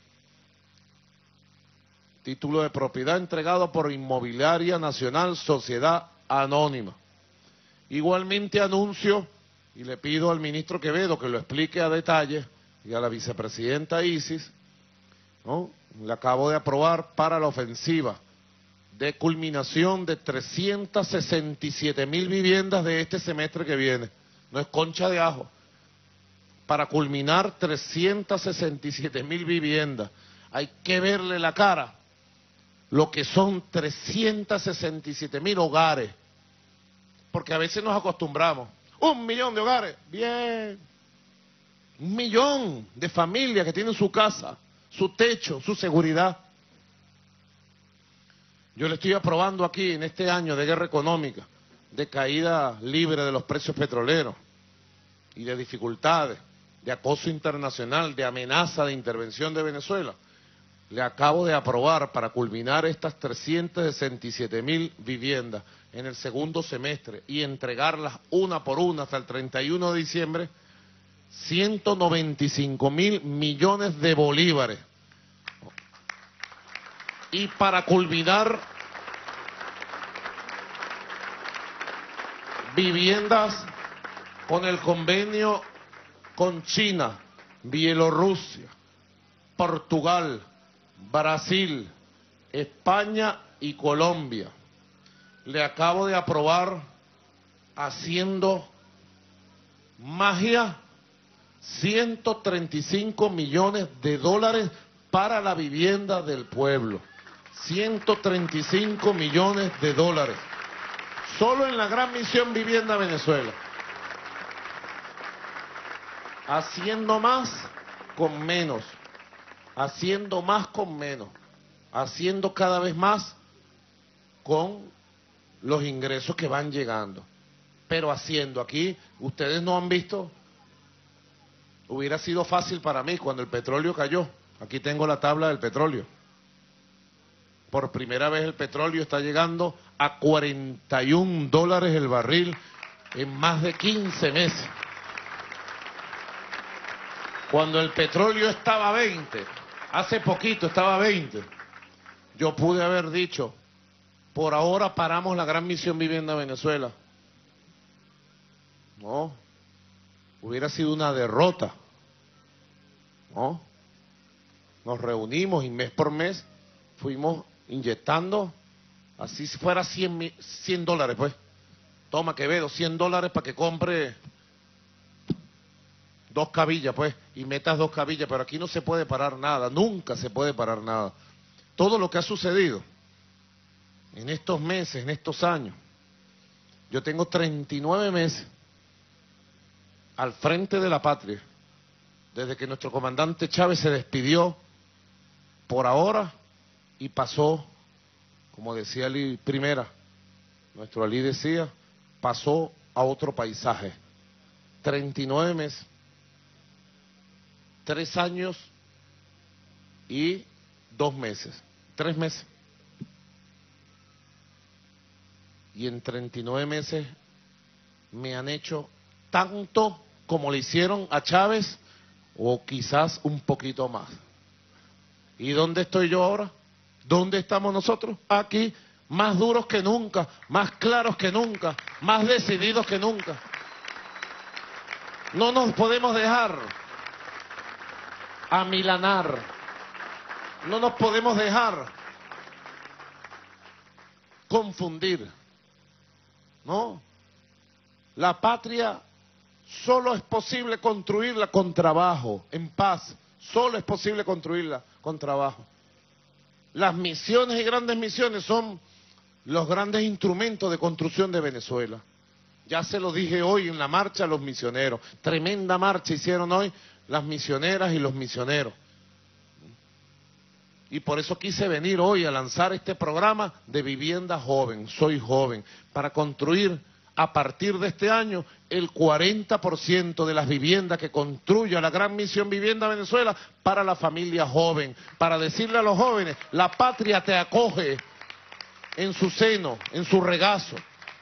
C: Título de propiedad entregado por Inmobiliaria Nacional Sociedad Anónima. Igualmente anuncio, y le pido al ministro Quevedo que lo explique a detalle, y a la vicepresidenta Isis, ¿no? Le acabo de aprobar para la ofensiva de culminación de 367,000 viviendas de este semestre que viene. No es concha de ajo. Para culminar 367,000 viviendas. Hay que verle la cara lo que son 367,000 hogares. Porque a veces nos acostumbramos. 1 millón de hogares, bien. 1 millón de familias que tienen su casa, su techo, su seguridad. Yo le estoy aprobando aquí en este año de guerra económica, de caída libre de los precios petroleros y de dificultades, de acoso internacional, de amenaza de intervención de Venezuela. Le acabo de aprobar para culminar estas 367,000 viviendas en el segundo semestre y entregarlas una por una hasta el 31 de diciembre, 195,000 millones de bolívares. Y para culminar, viviendas con el convenio con China, Bielorrusia, Portugal, Brasil, España y Colombia. Le acabo de aprobar, haciendo magia, 135 millones de dólares para la vivienda del pueblo. 135 millones de dólares. Solo en la Gran Misión Vivienda Venezuela. Haciendo más con menos. Haciendo más con menos. Haciendo cada vez más con los ingresos que van llegando. Pero haciendo aquí, ustedes no han visto, hubiera sido fácil para mí cuando el petróleo cayó. Aquí tengo la tabla del petróleo. Por primera vez el petróleo está llegando a $41 el barril en más de 15 meses. Cuando el petróleo estaba a 20, hace poquito estaba a 20, yo pude haber dicho, por ahora paramos la Gran Misión Vivienda Venezuela. No, hubiera sido una derrota. No, nos reunimos y mes por mes fuimos inyectando, así si fuera $100, pues. Toma, Quevedo, $100 para que compre 2 cabillas, pues, y metas 2 cabillas, pero aquí no se puede parar nada, nunca se puede parar nada. Todo lo que ha sucedido en estos meses, en estos años, yo tengo 39 meses al frente de la patria, desde que nuestro comandante Chávez se despidió por ahora y pasó, como decía Ali Primera, nuestro Ali decía, pasó a otro paisaje. 39 meses, 3 años y 2 meses, 3 meses. Y en 39 meses me han hecho tanto como le hicieron a Chávez, o quizás un poquito más. ¿Y dónde estoy yo ahora? ¿Dónde estamos nosotros? Aquí, más duros que nunca, más claros que nunca, más decididos que nunca. No nos podemos dejar amilanar, no nos podemos dejar confundir, ¿no? La patria solo es posible construirla con trabajo, en paz, solo es posible construirla con trabajo. Las misiones y grandes misiones son los grandes instrumentos de construcción de Venezuela. Ya se lo dije hoy en la marcha a los misioneros. Tremenda marcha hicieron hoy las misioneras y los misioneros. Y por eso quise venir hoy a lanzar este programa de vivienda joven, soy joven, para construir a partir de este año el 40% de las viviendas que construya la Gran Misión Vivienda Venezuela para la familia joven, para decirle a los jóvenes, la patria te acoge en su seno, en su regazo.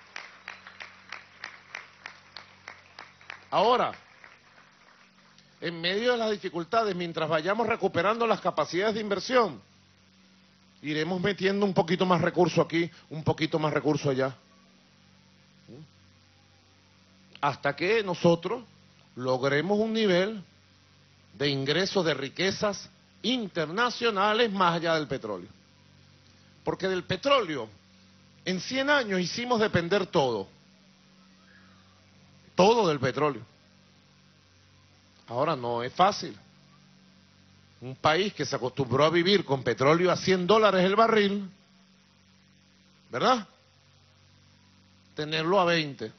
C: Ahora, en medio de las dificultades, mientras vayamos recuperando las capacidades de inversión, iremos metiendo un poquito más recursos aquí, un poquito más recursos allá. Hasta que nosotros logremos un nivel de ingresos de riquezas internacionales más allá del petróleo. Porque del petróleo, en 100 años hicimos depender todo. Todo del petróleo. Ahora no es fácil. Un país que se acostumbró a vivir con petróleo a $100 el barril, ¿verdad? Tenerlo a 20.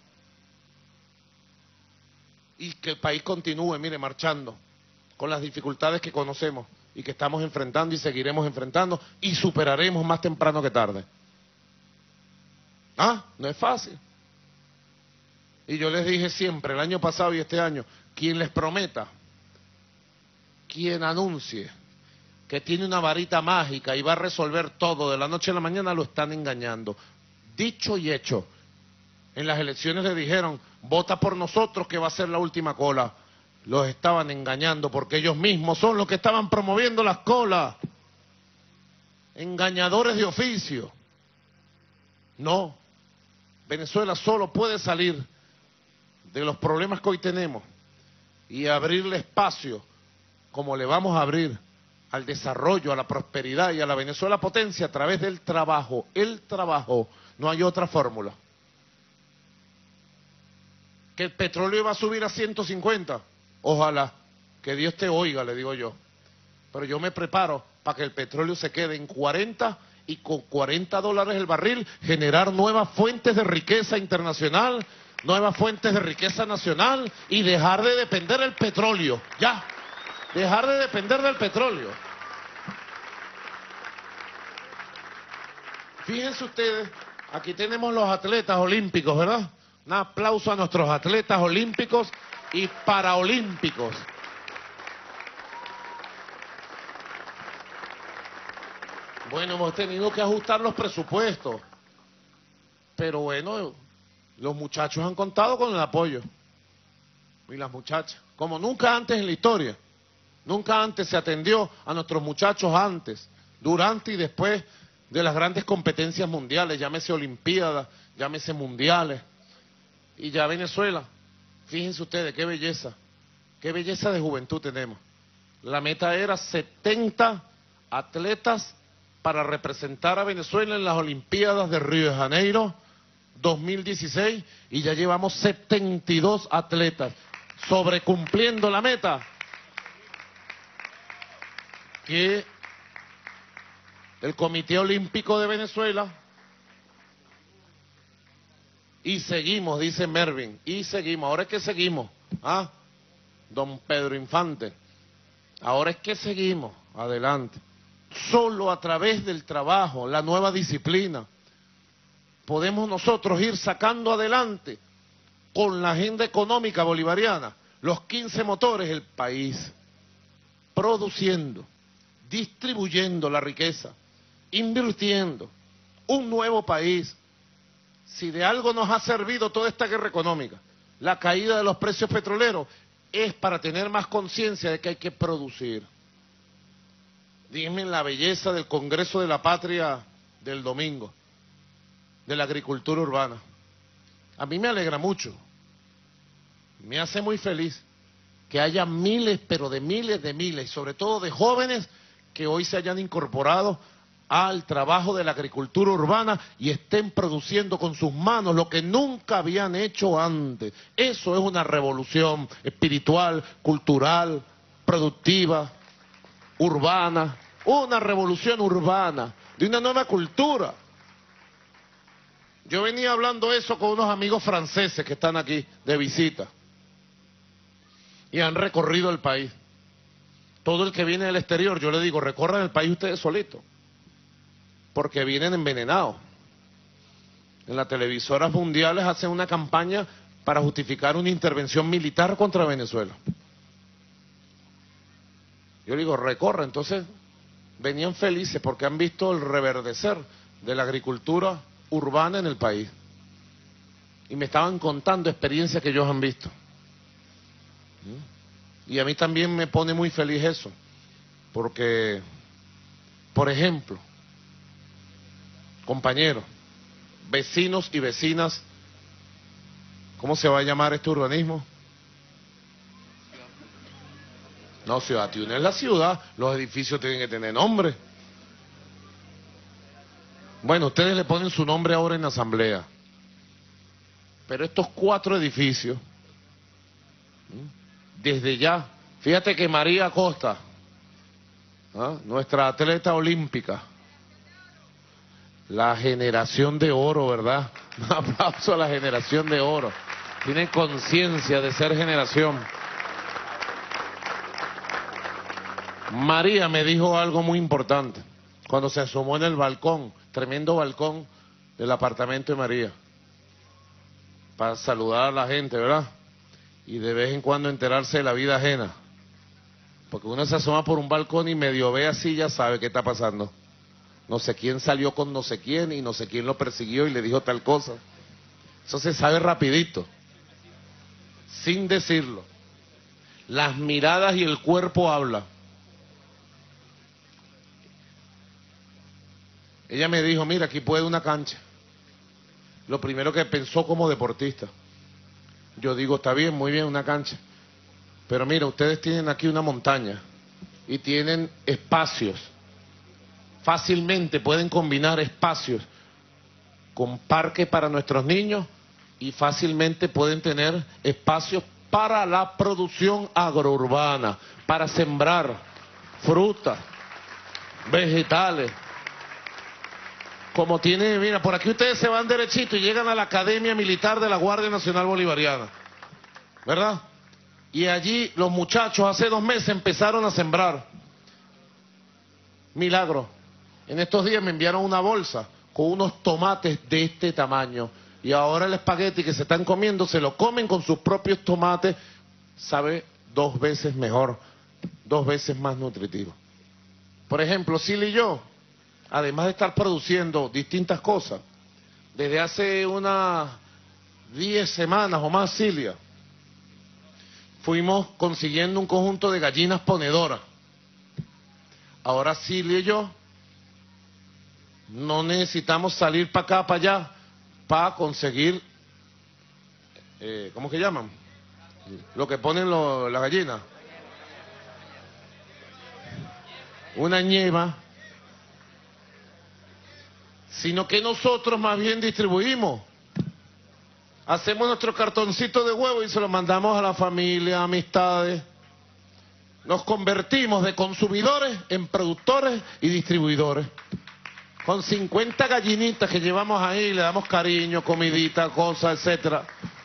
C: Y que el país continúe, mire, marchando, con las dificultades que conocemos y que estamos enfrentando y seguiremos enfrentando y superaremos más temprano que tarde. Ah, no es fácil. Y yo les dije siempre, el año pasado y este año, quien les prometa, quien anuncie que tiene una varita mágica y va a resolver todo de la noche a la mañana, lo están engañando. Dicho y hecho. En las elecciones le dijeron, vota por nosotros que va a ser la última cola. Los estaban engañando porque ellos mismos son los que estaban promoviendo las colas. Engañadores de oficio. No. Venezuela solo puede salir de los problemas que hoy tenemos y abrirle espacio, como le vamos a abrir al desarrollo, a la prosperidad y a la Venezuela potencia a través del trabajo. El trabajo, no hay otra fórmula. Que el petróleo va a subir a 150, ojalá, que Dios te oiga, le digo yo. Pero yo me preparo para que el petróleo se quede en 40 y con $40 el barril generar nuevas fuentes de riqueza internacional, nuevas fuentes de riqueza nacional y dejar de depender del petróleo, ya, dejar de depender del petróleo. Fíjense ustedes, aquí tenemos los atletas olímpicos, ¿verdad? Un aplauso a nuestros atletas olímpicos y paraolímpicos. Bueno, hemos tenido que ajustar los presupuestos, pero bueno, los muchachos han contado con el apoyo, y las muchachas, como nunca antes en la historia. Nunca antes se atendió a nuestros muchachos antes, durante y después de las grandes competencias mundiales, llámese Olimpiadas, llámese Mundiales. Y ya Venezuela, fíjense ustedes qué belleza de juventud tenemos. La meta era 70 atletas para representar a Venezuela en las Olimpiadas de Río de Janeiro 2016 y ya llevamos 72 atletas, sobrecumpliendo la meta que el Comité Olímpico de Venezuela. Y seguimos, dice Mervin, y seguimos. Ahora es que seguimos, ¿ah? Don Pedro Infante, ahora es que seguimos, adelante. Solo a través del trabajo, la nueva disciplina, podemos nosotros ir sacando adelante con la agenda económica bolivariana, los 15 motores del país, produciendo, distribuyendo la riqueza, invirtiendo, un nuevo país. Si de algo nos ha servido toda esta guerra económica, la caída de los precios petroleros, es para tener más conciencia de que hay que producir. Díganme la belleza del Congreso de la Patria del domingo, de la agricultura urbana. A mí me alegra mucho, me hace muy feliz que haya miles, pero de miles, y sobre todo de jóvenes que hoy se hayan incorporado al trabajo de la agricultura urbana y estén produciendo con sus manos lo que nunca habían hecho antes. Eso es una revolución espiritual, cultural, productiva, urbana, una revolución urbana, de una nueva cultura. Yo venía hablando eso con unos amigos franceses que están aquí de visita y han recorrido el país. todo el que viene del exterior, yo le digo, recorran el país ustedes solitos, porque vienen envenenados. En las televisoras mundiales hacen una campaña para justificar una intervención militar contra Venezuela. Yo le digo, recorra. Entonces venían felices porque han visto el reverdecer de la agricultura urbana en el país. Y me estaban contando experiencias que ellos han visto. Y a mí también me pone muy feliz eso, porque, por ejemplo, compañeros, vecinos y vecinas, ¿cómo se va a llamar este urbanismo? No, Ciudad Tiuna es la ciudad, los edificios tienen que tener nombre. Bueno, ustedes le ponen su nombre ahora en la asamblea, pero estos 4 edificios, desde ya, fíjate que María Acosta, nuestra atleta olímpica, la generación de oro, ¿verdad? Un aplauso a la generación de oro. Tienen conciencia de ser generación. María me dijo algo muy importante cuando se asomó en el balcón, tremendo balcón del apartamento de María, para saludar a la gente, ¿verdad? Y de vez en cuando enterarse de la vida ajena, porque uno se asoma por un balcón y medio ve así, ya sabe qué está pasando. No sé quién salió con no sé quién y no sé quién lo persiguió y le dijo tal cosa. Eso se sabe rapidito, sin decirlo. Las miradas y el cuerpo hablan. Ella me dijo, mira, aquí puede una cancha. Lo primero que pensó como deportista. Yo digo, está bien, muy bien, una cancha. Pero mira, ustedes tienen aquí una montaña y tienen espacios. Fácilmente pueden combinar espacios con parques para nuestros niños y fácilmente pueden tener espacios para la producción agrourbana, para sembrar frutas, vegetales. Como tiene, mira, por aquí ustedes se van derechito y llegan a la Academia Militar de la Guardia Nacional Bolivariana, ¿verdad? Y allí los muchachos hace 2 meses empezaron a sembrar. Milagro. En estos días me enviaron una bolsa con unos tomates de este tamaño. Y ahora el espagueti que se están comiendo, se lo comen con sus propios tomates. Sabe 2 veces mejor, 2 veces más nutritivo. Por ejemplo, Silly y yo, además de estar produciendo distintas cosas, desde hace unas 10 semanas o más, Cilia, fuimos consiguiendo un conjunto de gallinas ponedoras. Ahora Cilia y yo no necesitamos salir para acá, para allá, para conseguir, ¿cómo que llaman? Lo que ponen las gallinas. Una ñeva. Sino que nosotros más bien distribuimos. Hacemos nuestro cartoncito de huevo y se lo mandamos a la familia, amistades. Nos convertimos de consumidores en productores y distribuidores. Con 50 gallinitas que llevamos ahí, le damos cariño, comidita, cosas, etcétera.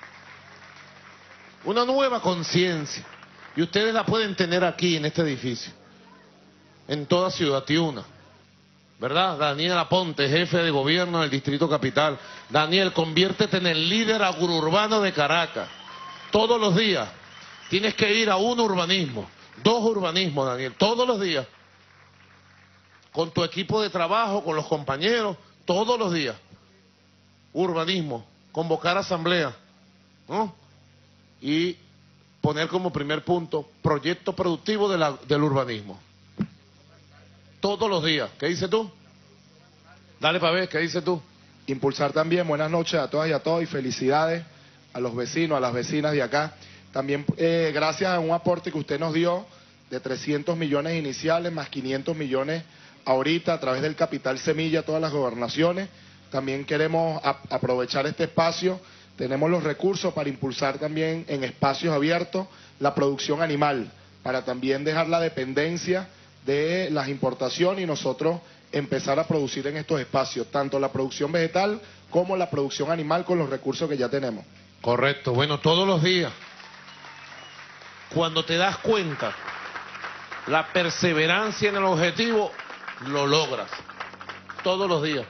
C: Una nueva conciencia. Y ustedes la pueden tener aquí en este edificio. En toda Ciudad Tiuna. ¿Verdad? Daniel Aponte, jefe de gobierno del Distrito Capital. Daniel, conviértete en el líder agrourbano de Caracas. Todos los días tienes que ir a un urbanismo, 2 urbanismos, Daniel, todos los días. Con tu equipo de trabajo, con los compañeros, todos los días. Urbanismo, convocar asamblea, ¿no? Y poner como primer punto, proyecto productivo del urbanismo. Todos los días. ¿Qué dices tú? Dale para ver, ¿qué dices tú?
L: Impulsar también, buenas noches a todas y a todos y felicidades a los vecinos, a las vecinas de acá. También gracias a un aporte que usted nos dio de 300 millones iniciales más 500 millones ahorita a través del Capital Semilla a todas las gobernaciones. También queremos aprovechar este espacio. Tenemos los recursos para impulsar también en espacios abiertos la producción animal, para también dejar la dependencia de las importaciones y nosotros empezar a producir en estos espacios, tanto la producción vegetal como la producción animal con los recursos que ya tenemos.
C: Correcto. Bueno, todos los días, cuando te das cuenta la perseverancia en el objetivo, lo logras. Todos los días.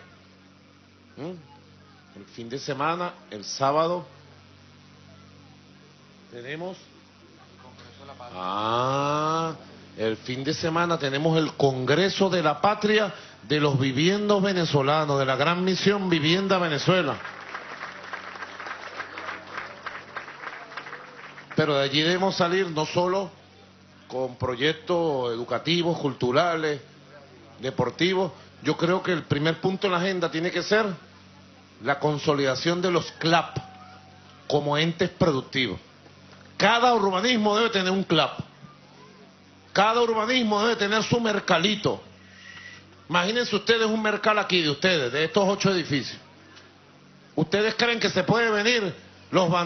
C: El fin de semana, el sábado, tenemos... el fin de semana tenemos el Congreso de la Patria de los Viviendos Venezolanos, de la Gran Misión Vivienda Venezuela. Pero de allí debemos salir no solo con proyectos educativos, culturales, deportivos. Yo creo que el primer punto en la agenda tiene que ser la consolidación de los CLAP como entes productivos. Cada urbanismo debe tener un CLAP. Cada urbanismo debe tener su mercalito. Imagínense ustedes un mercal aquí de ustedes, de estos 8 edificios. ¿Ustedes creen que se puede venir los bandidos?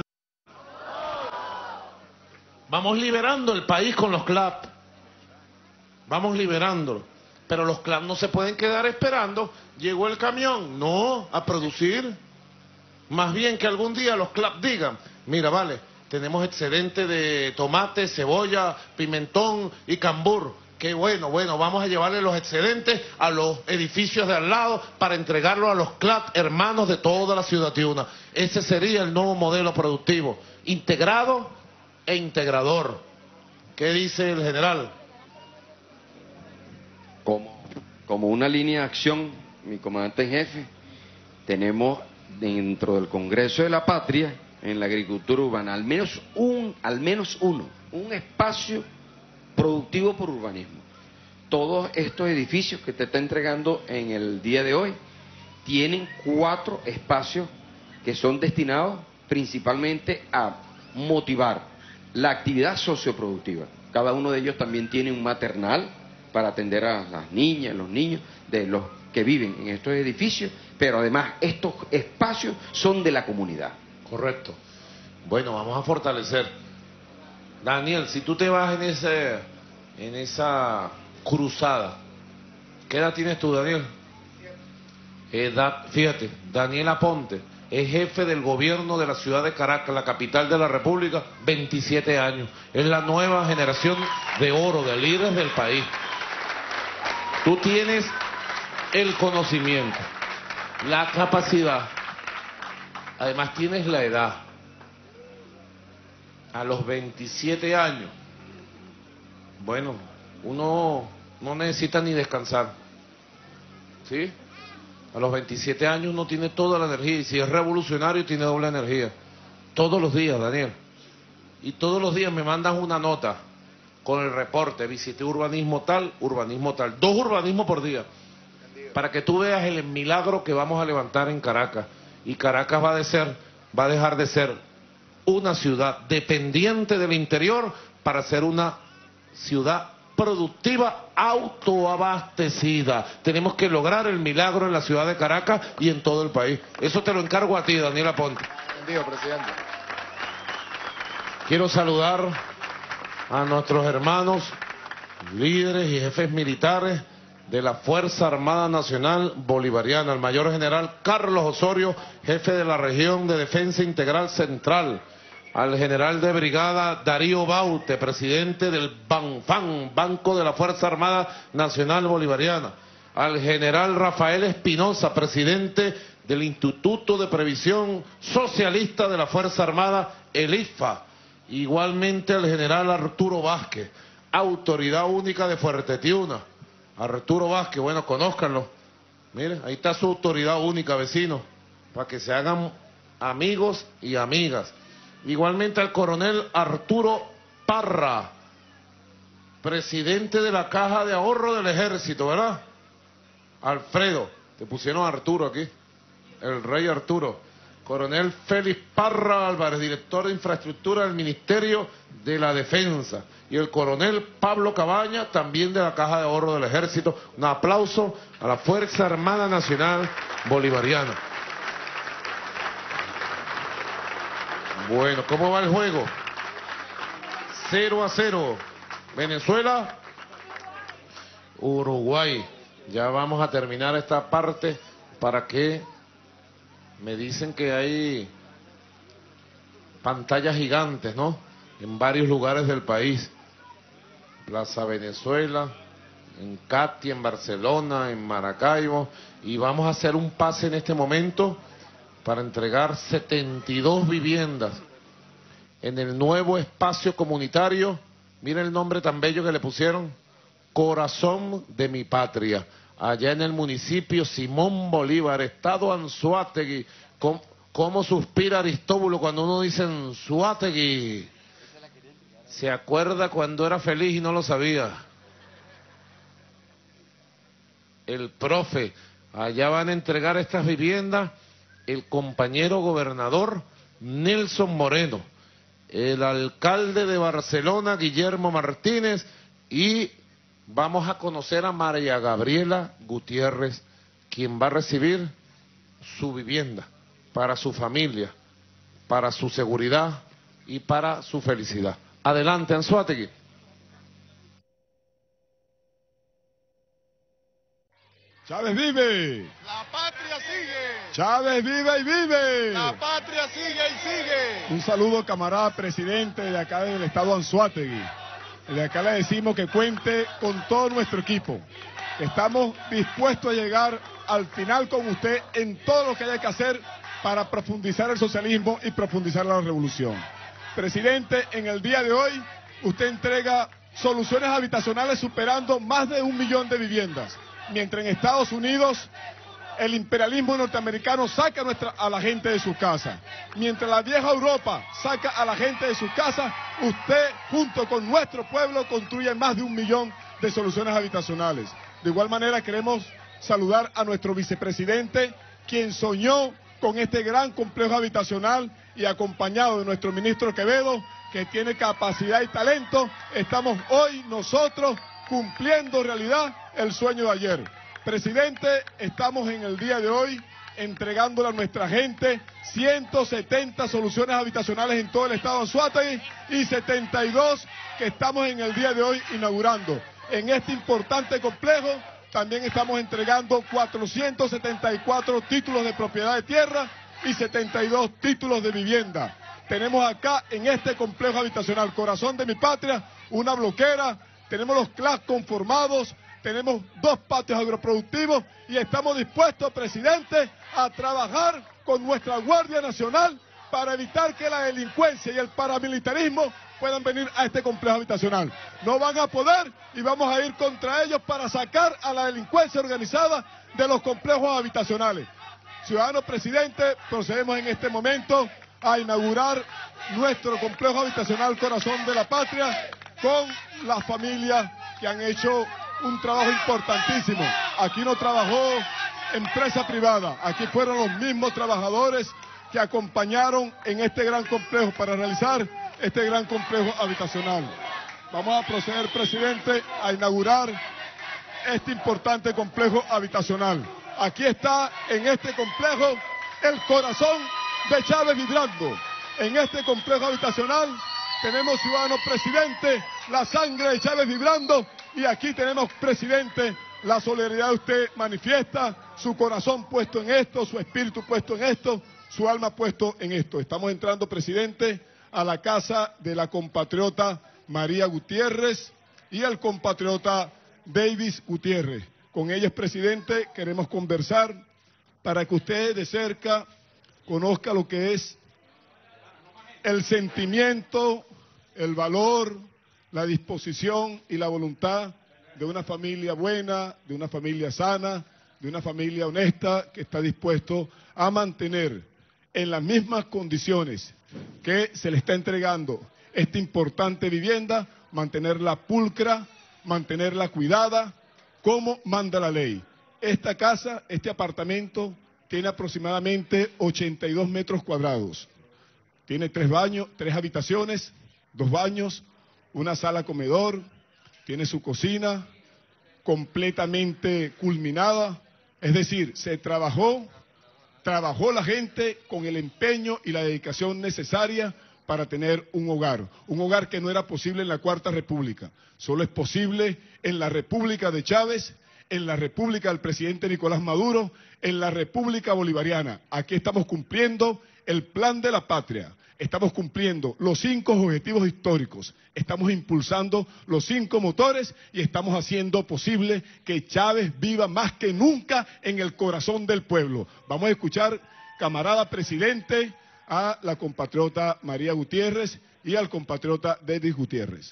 C: Vamos liberando el país con los CLAP. Vamos liberándolo. Pero los CLAP no se pueden quedar esperando. Llegó el camión. No, a producir. Más bien que algún día los CLAP digan, mira, vale, tenemos excedente de tomate, cebolla, pimentón y cambur. Qué bueno, vamos a llevarle los excedentes a los edificios de al lado para entregarlo a los CLAP hermanos de toda la ciudad tiuna. Ese sería el nuevo modelo productivo, integrado e integrador. ¿Qué dice el general?
D: Como una línea de acción, mi comandante en jefe, tenemos dentro del Congreso de la Patria, en la agricultura urbana, al menos uno, un espacio productivo por urbanismo. Todos estos edificios que te está entregando en el día de hoy tienen 4 espacios que son destinados principalmente a motivar la actividad socioproductiva. Cada uno de ellos también tiene un maternal para atender a las niñas, los niños de los que viven en estos edificios, pero además estos espacios son de la comunidad.
C: Correcto. Bueno, vamos a fortalecer. Daniel, si tú te vas en esa cruzada, ¿qué edad tienes tú, Daniel? Fíjate, Daniel Aponte es jefe del gobierno de la ciudad de Caracas, la capital de la República, 27 años. Es la nueva generación de oro, de líderes del país. Tú tienes el conocimiento, la capacidad, además tienes la edad. A los 27 años, bueno, uno no necesita ni descansar, ¿sí? A los 27 años uno tiene toda la energía, y si es revolucionario tiene doble energía. Todos los días, Daniel. Y todos los días me mandas una nota con el reporte, visité urbanismo tal, 2 urbanismos por día, para que tú veas el milagro que vamos a levantar en Caracas. Y Caracas va a dejar de ser una ciudad dependiente del interior para ser una ciudad productiva autoabastecida. Tenemos que lograr el milagro en la ciudad de Caracas y en todo el país. Eso te lo encargo a ti, Daniel Aponte.
L: Entendido, presidente.
C: Quiero saludar a nuestros hermanos líderes y jefes militares de la Fuerza Armada Nacional Bolivariana, el mayor general Carlos Osorio, jefe de la región de Defensa Integral Central, al general de brigada Darío Baute, presidente del BANFAN, Banco de la Fuerza Armada Nacional Bolivariana, al general Rafael Espinosa, presidente del Instituto de Previsión Socialista de la Fuerza Armada, el IFA, igualmente al general Arturo Vázquez, autoridad única de Fuerte Tiuna. Arturo Vázquez, bueno, conózcanlo. Miren, ahí está su autoridad única, vecinos, para que se hagan amigos y amigas. Igualmente al coronel Arturo Parra, presidente de la Caja de Ahorro del Ejército, ¿verdad? Alfredo, te pusieron Arturo aquí, el rey Arturo. Coronel Félix Parra Álvarez, director de infraestructura del Ministerio de la Defensa. Y el coronel Pablo Cabaña, también de la Caja de Ahorro del Ejército. Un aplauso a la Fuerza Armada Nacional Bolivariana. Bueno, ¿cómo va el juego? 0-0. Venezuela, Uruguay. Ya vamos a terminar esta parte para que me dicen que hay pantallas gigantes, ¿no? En varios lugares del país. Plaza Venezuela, en Catia, en Barcelona, en Maracaibo, y vamos a hacer un pase en este momento para entregar 72 viviendas en el nuevo espacio comunitario. Miren el nombre tan bello que le pusieron, Corazón de mi Patria, allá en el municipio Simón Bolívar, estado Anzoátegui. ¿Cómo suspira Aristóbulo cuando uno dice Anzoátegui? Se acuerda cuando era feliz y no lo sabía. El profe, allá van a entregar estas viviendas el compañero gobernador Nelson Moreno, el alcalde de Barcelona Guillermo Martínez, y vamos a conocer a María Gabriela Gutiérrez, quien va a recibir su vivienda para su familia, para su seguridad y para su felicidad. Adelante, Anzoátegui.
M: Chávez vive.
L: La patria sigue.
M: Chávez vive y vive.
L: La patria sigue y sigue.
M: Un saludo, camarada presidente de acá del estado Anzoátegui. De acá le decimos que cuente con todo nuestro equipo. Estamos dispuestos a llegar al final con usted en todo lo que haya que hacer para profundizar el socialismo y profundizar la revolución. Presidente, en el día de hoy usted entrega soluciones habitacionales superando más de 1 millón de viviendas. Mientras en Estados Unidos el imperialismo norteamericano saca a la gente de su casa. Mientras la vieja Europa saca a la gente de su casa, usted junto con nuestro pueblo construye más de 1 millón de soluciones habitacionales. De igual manera queremos saludar a nuestro vicepresidente, quien soñó con este gran complejo habitacional, y acompañado de nuestro ministro Quevedo, que tiene capacidad y talento, estamos hoy nosotros cumpliendo realidad el sueño de ayer. Presidente, estamos en el día de hoy entregándole a nuestra gente 170 soluciones habitacionales en todo el estado de Anzoátegui y 72 que estamos en el día de hoy inaugurando. En este importante complejo también estamos entregando 474 títulos de propiedad de tierra y 72 títulos de vivienda. Tenemos acá en este complejo habitacional Corazón de mi Patria una bloquera, tenemos los CLAS conformados, tenemos 2 patios agroproductivos y estamos dispuestos, presidente, a trabajar con nuestra Guardia Nacional para evitar que la delincuencia y el paramilitarismo puedan venir a este complejo habitacional. No van a poder y vamos a ir contra ellos para sacar a la delincuencia organizada de los complejos habitacionales. Ciudadano presidente, procedemos en este momento a inaugurar nuestro complejo habitacional Corazón de la Patria con las familias que han hecho un trabajo importantísimo. Aquí no trabajó empresa privada, aquí fueron los mismos trabajadores que acompañaron en este gran complejo para realizar este gran complejo habitacional. Vamos a proceder, presidente, a inaugurar este importante complejo habitacional. Aquí está, en este complejo, el corazón de Chávez vibrando. En este complejo habitacional tenemos, ciudadano presidente, la sangre de Chávez vibrando, y aquí tenemos, presidente, la solidaridad de usted manifiesta, su corazón puesto en esto, su espíritu puesto en esto, su alma puesto en esto. Estamos entrando, presidente, a la casa de la compatriota María Gutiérrez y el compatriota Davis Gutiérrez. Con ellos, presidente, queremos conversar para que usted de cerca conozca lo que es el sentimiento, el valor, la disposición y la voluntad de una familia buena, de una familia sana, de una familia honesta que está dispuesto a mantener en las mismas condiciones que se le está entregando esta importante vivienda, mantenerla pulcra, mantenerla cuidada, como manda la ley. Esta casa, este apartamento, tiene aproximadamente 82 metros cuadrados. Tiene 3 baños, 3 habitaciones, 2 baños, una sala comedor, tiene su cocina completamente culminada. Es decir, se trabajó la gente con el empeño y la dedicación necesaria para tener un hogar que no era posible en la Cuarta República, solo es posible en la República de Chávez, en la República del presidente Nicolás Maduro, en la República Bolivariana. Aquí estamos cumpliendo el plan de la patria, Estamos cumpliendo los 5 objetivos históricos, estamos impulsando los 5 motores y estamos haciendo posible que Chávez viva más que nunca en el corazón del pueblo. Vamos a escuchar, camarada presidente, a la compatriota María Gutiérrez y al compatriota David Gutiérrez.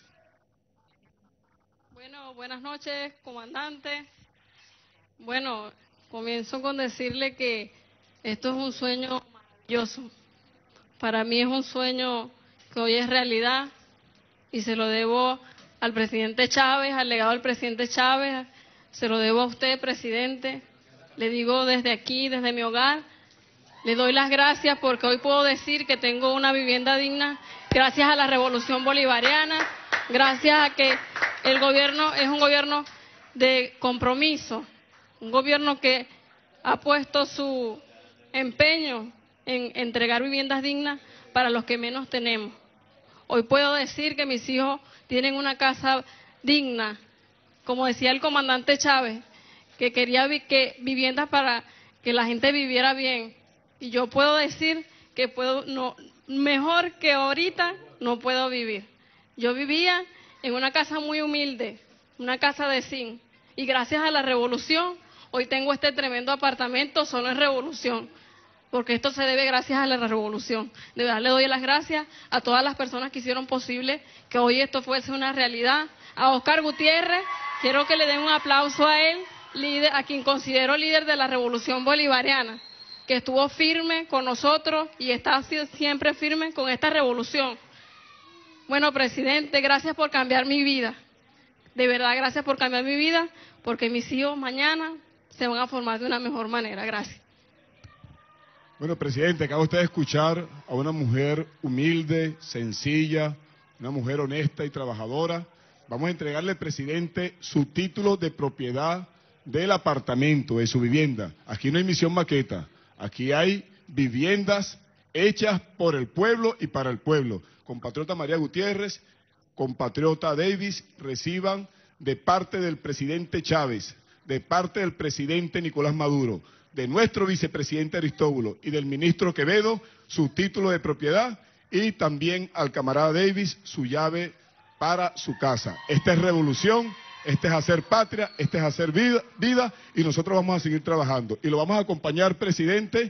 N: Bueno, buenas noches, comandante. Bueno, comienzo con decirle que esto es un sueño maravilloso. Para mí es un sueño que hoy es realidad y se lo debo al presidente Chávez, al legado del presidente Chávez, se lo debo a usted, presidente. Le digo desde aquí, desde mi hogar, le doy las gracias porque hoy puedo decir que tengo una vivienda digna gracias a la Revolución Bolivariana, gracias a que el gobierno es un gobierno de compromiso, un gobierno que ha puesto su empeño en entregar viviendas dignas para los que menos tenemos. Hoy puedo decir que mis hijos tienen una casa digna, como decía el comandante Chávez, que quería que viviendas para que la gente viviera bien. Y yo puedo decir que mejor que ahorita no puedo vivir. Yo vivía en una casa muy humilde, una casa de zinc, y gracias a la revolución hoy tengo este tremendo apartamento solo en revolución, porque esto se debe gracias a la revolución. De verdad le doy las gracias a todas las personas que hicieron posible que hoy esto fuese una realidad. A Oscar Gutiérrez, quiero que le den un aplauso a él, líder, a quien considero líder de la Revolución Bolivariana, que estuvo firme con nosotros y está siempre firme con esta revolución. Bueno, presidente, gracias por cambiar mi vida. De verdad, gracias por cambiar mi vida, porque mis hijos mañana se van a formar de una mejor manera. Gracias.
M: Bueno, presidente, acaba usted de escuchar a una mujer humilde, sencilla, una mujer honesta y trabajadora. Vamos a entregarle, presidente, su título de propiedad del apartamento, de su vivienda. Aquí no hay misión maqueta, aquí hay viviendas hechas por el pueblo y para el pueblo. Compatriota María Gutiérrez, compatriota Davis, reciban de parte del presidente Chávez, de parte del presidente Nicolás Maduro, de nuestro vicepresidente Aristóbulo y del ministro Quevedo, su título de propiedad, y también al camarada Davis su llave para su casa. Esta es revolución, este es hacer patria, este es hacer vida, y nosotros vamos a seguir trabajando. Y lo vamos a acompañar, presidente,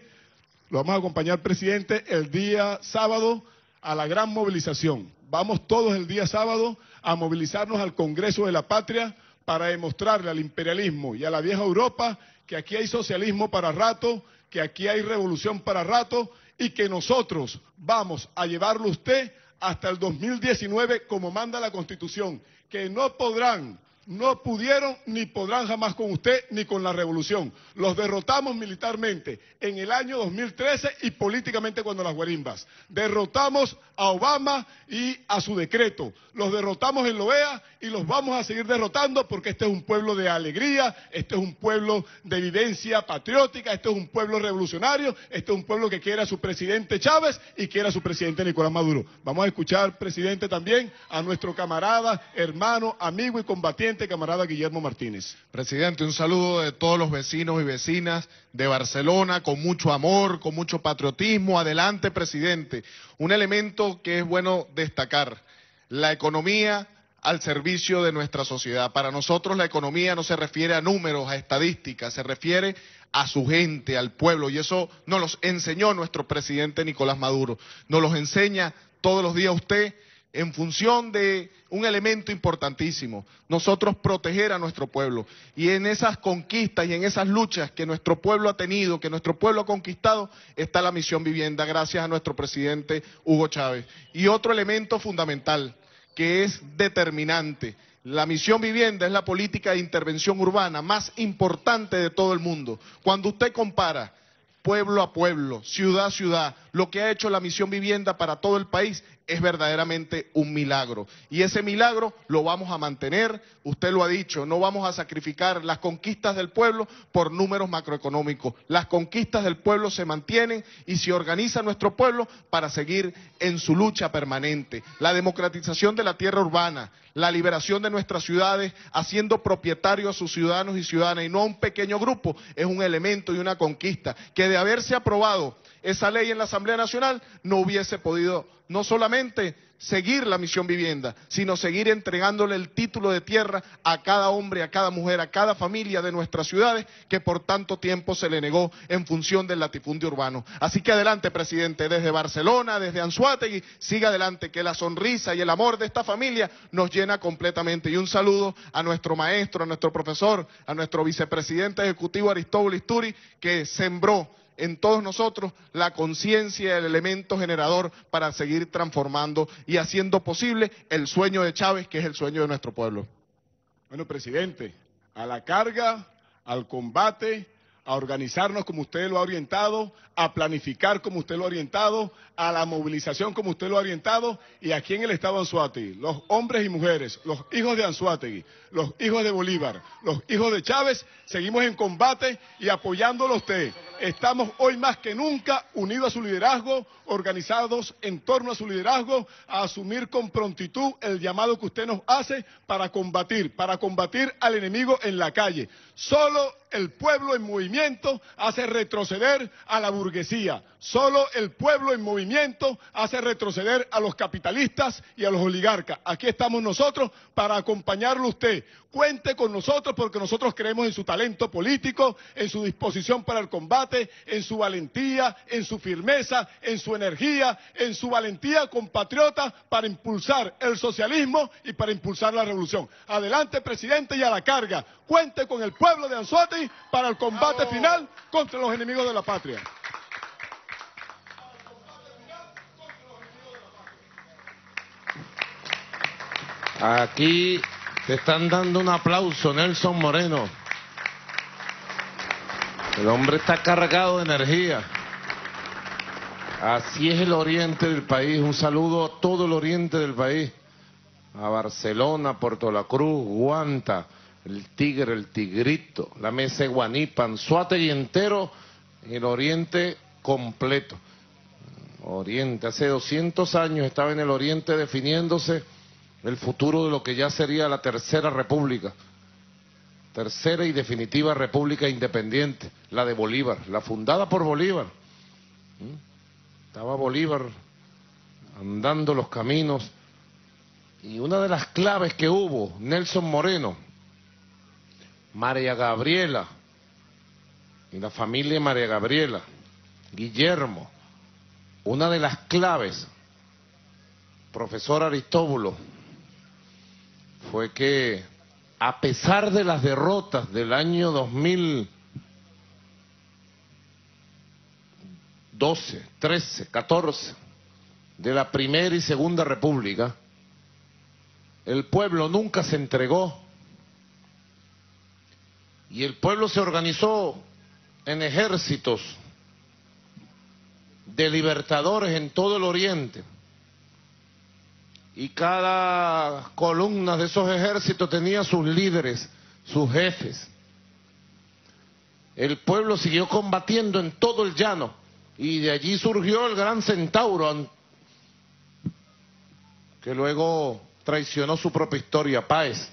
M: el día sábado a la gran movilización. Vamos todos el día sábado a movilizarnos al Congreso de la Patria para demostrarle al imperialismo y a la vieja Europa que aquí hay socialismo para rato, que aquí hay revolución para rato y que nosotros vamos a llevarlo a usted hasta el 2019 como manda la Constitución, que no pudieron ni podrán jamás con usted ni con la revolución. Los derrotamos militarmente en el año 2013 y políticamente cuando las guarimbas. Derrotamos a Obama y a su decreto. Los derrotamos en la OEA y los vamos a seguir derrotando porque este es un pueblo de alegría, este es un pueblo de vivencia patriótica, este es un pueblo revolucionario, este es un pueblo que quiere a su presidente Chávez y quiere a su presidente Nicolás Maduro. Vamos a escuchar, presidente, también a nuestro camarada, hermano, amigo y combatiente, camarada Guillermo Martínez.
O: Presidente, un saludo de todos los vecinos y vecinas de Barcelona, con mucho amor, con mucho patriotismo. Adelante, presidente. Un elemento que es bueno destacar, la economía al servicio de nuestra sociedad. Para nosotros la economía no se refiere a números, a estadísticas, se refiere a su gente, al pueblo, y eso nos lo enseñó nuestro presidente Nicolás Maduro. Nos los enseña todos los días usted, en función de un elemento importantísimo, nosotros proteger a nuestro pueblo. Y en esas conquistas y en esas luchas que nuestro pueblo ha tenido, que nuestro pueblo ha conquistado, está la misión vivienda, gracias a nuestro presidente Hugo Chávez. Y otro elemento fundamental, que es determinante, la misión vivienda es la política de intervención urbana más importante de todo el mundo. Cuando usted compara pueblo a pueblo, ciudad a ciudad, lo que ha hecho la misión vivienda para todo el país es verdaderamente un milagro. Y ese milagro lo vamos a mantener, usted lo ha dicho, no vamos a sacrificar las conquistas del pueblo por números macroeconómicos. Las conquistas del pueblo se mantienen y se organiza nuestro pueblo para seguir en su lucha permanente. La democratización de la tierra urbana, la liberación de nuestras ciudades, haciendo propietarios a sus ciudadanos y ciudadanas y no a un pequeño grupo, es un elemento y una conquista que de haberse aprobado esa ley en la Asamblea Nacional no hubiese podido no solamente seguir la misión vivienda, sino seguir entregándole el título de tierra a cada hombre, a cada mujer, a cada familia de nuestras ciudades que por tanto tiempo se le negó en función del latifundio urbano. Así que adelante, presidente, desde Barcelona, desde Anzoátegui, siga adelante, que la sonrisa y el amor de esta familia nos llena completamente. Y un saludo a nuestro maestro, a nuestro profesor, a nuestro vicepresidente ejecutivo Aristóbulo Isturi, que sembró en todos nosotros la conciencia, el elemento generador para seguir transformando y haciendo posible el sueño de Chávez, que es el sueño de nuestro pueblo.
M: Bueno, presidente, a la carga, al combate, a organizarnos como usted lo ha orientado, a planificar como usted lo ha orientado, a la movilización como usted lo ha orientado, y aquí en el estado de Anzoátegui, los hombres y mujeres, los hijos de Anzoátegui, los hijos de Bolívar, los hijos de Chávez, seguimos en combate y apoyándolo a usted. Estamos hoy más que nunca unidos a su liderazgo, organizados en torno a su liderazgo, a asumir con prontitud el llamado que usted nos hace para combatir al enemigo en la calle. Solo el pueblo en movimiento hace retroceder a la burguesía. Solo el pueblo en movimiento hace retroceder a los capitalistas y a los oligarcas. Aquí estamos nosotros para acompañarlo a usted. Cuente con nosotros porque nosotros creemos en su talento político, en su disposición para el combate, en su valentía, en su firmeza, en su energía, en su valentía compatriota para impulsar el socialismo y para impulsar la revolución. Adelante, presidente, y a la carga. Cuente con el pueblo de Anzoátegui para el combate final contra los enemigos de la patria.
C: Aquí te están dando un aplauso, Nelson Moreno. El hombre está cargado de energía. Así es el oriente del país. Un saludo a todo el oriente del país. A Barcelona, Puerto La Cruz, Guanta, el Tigre, el Tigrito, la Mesa de Guanipa, Anzoátegui entero, el oriente completo. Oriente, hace 200 años estaba en el oriente definiéndose el futuro de lo que ya sería la Tercera República, tercera y definitiva República Independiente, la de Bolívar, la fundada por Bolívar. Estaba Bolívar andando los caminos y una de las claves que hubo, Nelson Moreno, María Gabriela y la familia María Gabriela, Guillermo, una de las claves, profesor Aristóbulo, fue que a pesar de las derrotas del año 2012, 13, 14, de la Primera y Segunda República, el pueblo nunca se entregó y el pueblo se organizó en ejércitos de libertadores en todo el oriente. Y cada columna de esos ejércitos tenía sus líderes, sus jefes. El pueblo siguió combatiendo en todo el llano y de allí surgió el gran centauro que luego traicionó su propia historia, Páez,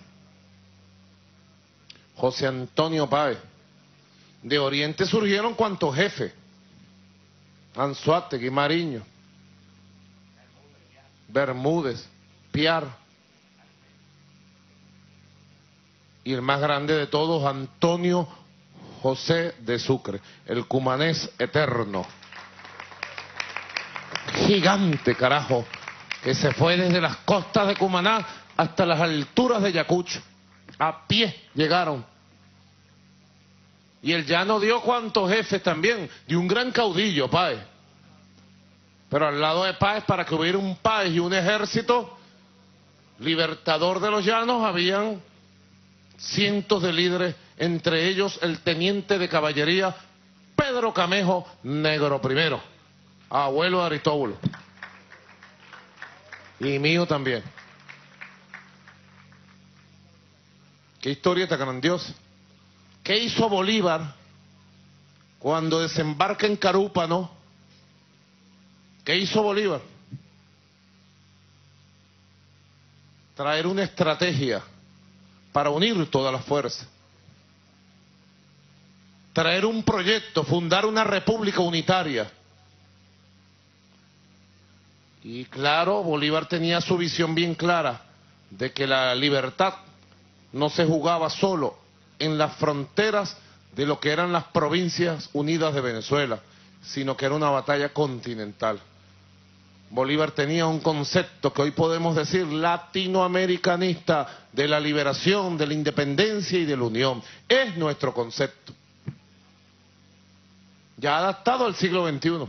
C: José Antonio Páez. De Oriente surgieron cuantos jefes: Anzoátegui, Mariño, Bermúdez, Piar, y el más grande de todos, Antonio José de Sucre, el cumanés eterno. Gigante, carajo, que se fue desde las costas de Cumaná hasta las alturas de Yacucho. A pie llegaron. Y el llano dio cuantos jefes también, de un gran caudillo, Páez. Pero al lado de Páez, para que hubiera un Páez y un ejército libertador de los llanos, habían cientos de líderes, entre ellos el teniente de caballería Pedro Camejo Negro I, abuelo de Aristóbulo. Y mío también. Qué historia tan grandiosa. ¿Qué hizo Bolívar cuando desembarca en Carúpano? ¿Qué hizo Bolívar? Traer una estrategia para unir todas las fuerzas. Traer un proyecto, fundar una república unitaria. Y claro, Bolívar tenía su visión bien clara de que la libertad no se jugaba solo en las fronteras de lo que eran las Provincias Unidas de Venezuela, sino que era una batalla continental. Bolívar tenía un concepto que hoy podemos decir latinoamericanista de la liberación, de la independencia y de la unión. Es nuestro concepto, ya adaptado al siglo XXI.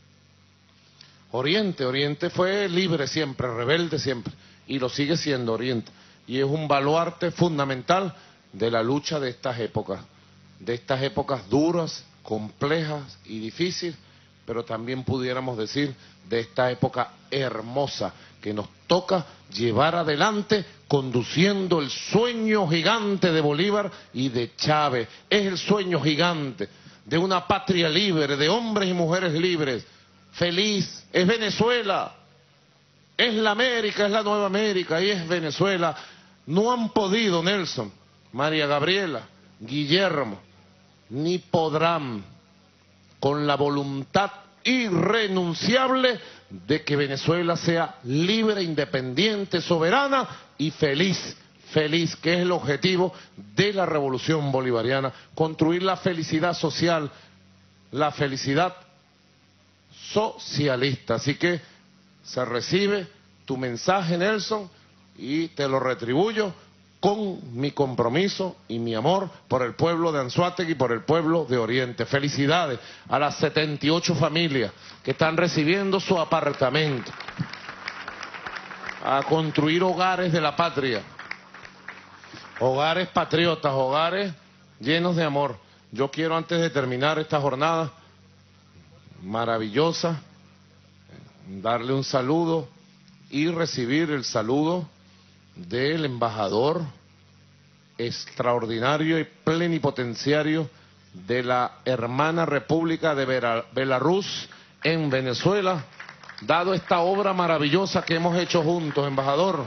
C: Oriente fue libre siempre, rebelde siempre, y lo sigue siendo Oriente. Y es un baluarte fundamental de la lucha de estas épocas duras, complejas y difíciles, pero también pudiéramos decir de esta época hermosa que nos toca llevar adelante conduciendo el sueño gigante de Bolívar y de Chávez. Es el sueño gigante de una patria libre, de hombres y mujeres libres, feliz. Es Venezuela, es la América, es la nueva América y es Venezuela. No han podido, Nelson, María Gabriela, Guillermo, ni podrán, con la voluntad irrenunciable de que Venezuela sea libre, independiente, soberana y feliz, que es el objetivo de la revolución bolivariana, construir la felicidad social, la felicidad socialista. Así que se recibe tu mensaje, Nelson, y te lo retribuyo con mi compromiso y mi amor por el pueblo de Anzoátegui y por el pueblo de Oriente. Felicidades a las 78 familias que están recibiendo su apartamento, a construir hogares de la patria, hogares patriotas, hogares llenos de amor. Yo quiero, antes de terminar esta jornada maravillosa, darle un saludo y recibir el saludo del embajador extraordinario y plenipotenciario de la hermana República de Belarus en Venezuela, dado esta obra maravillosa que hemos hecho juntos, embajador.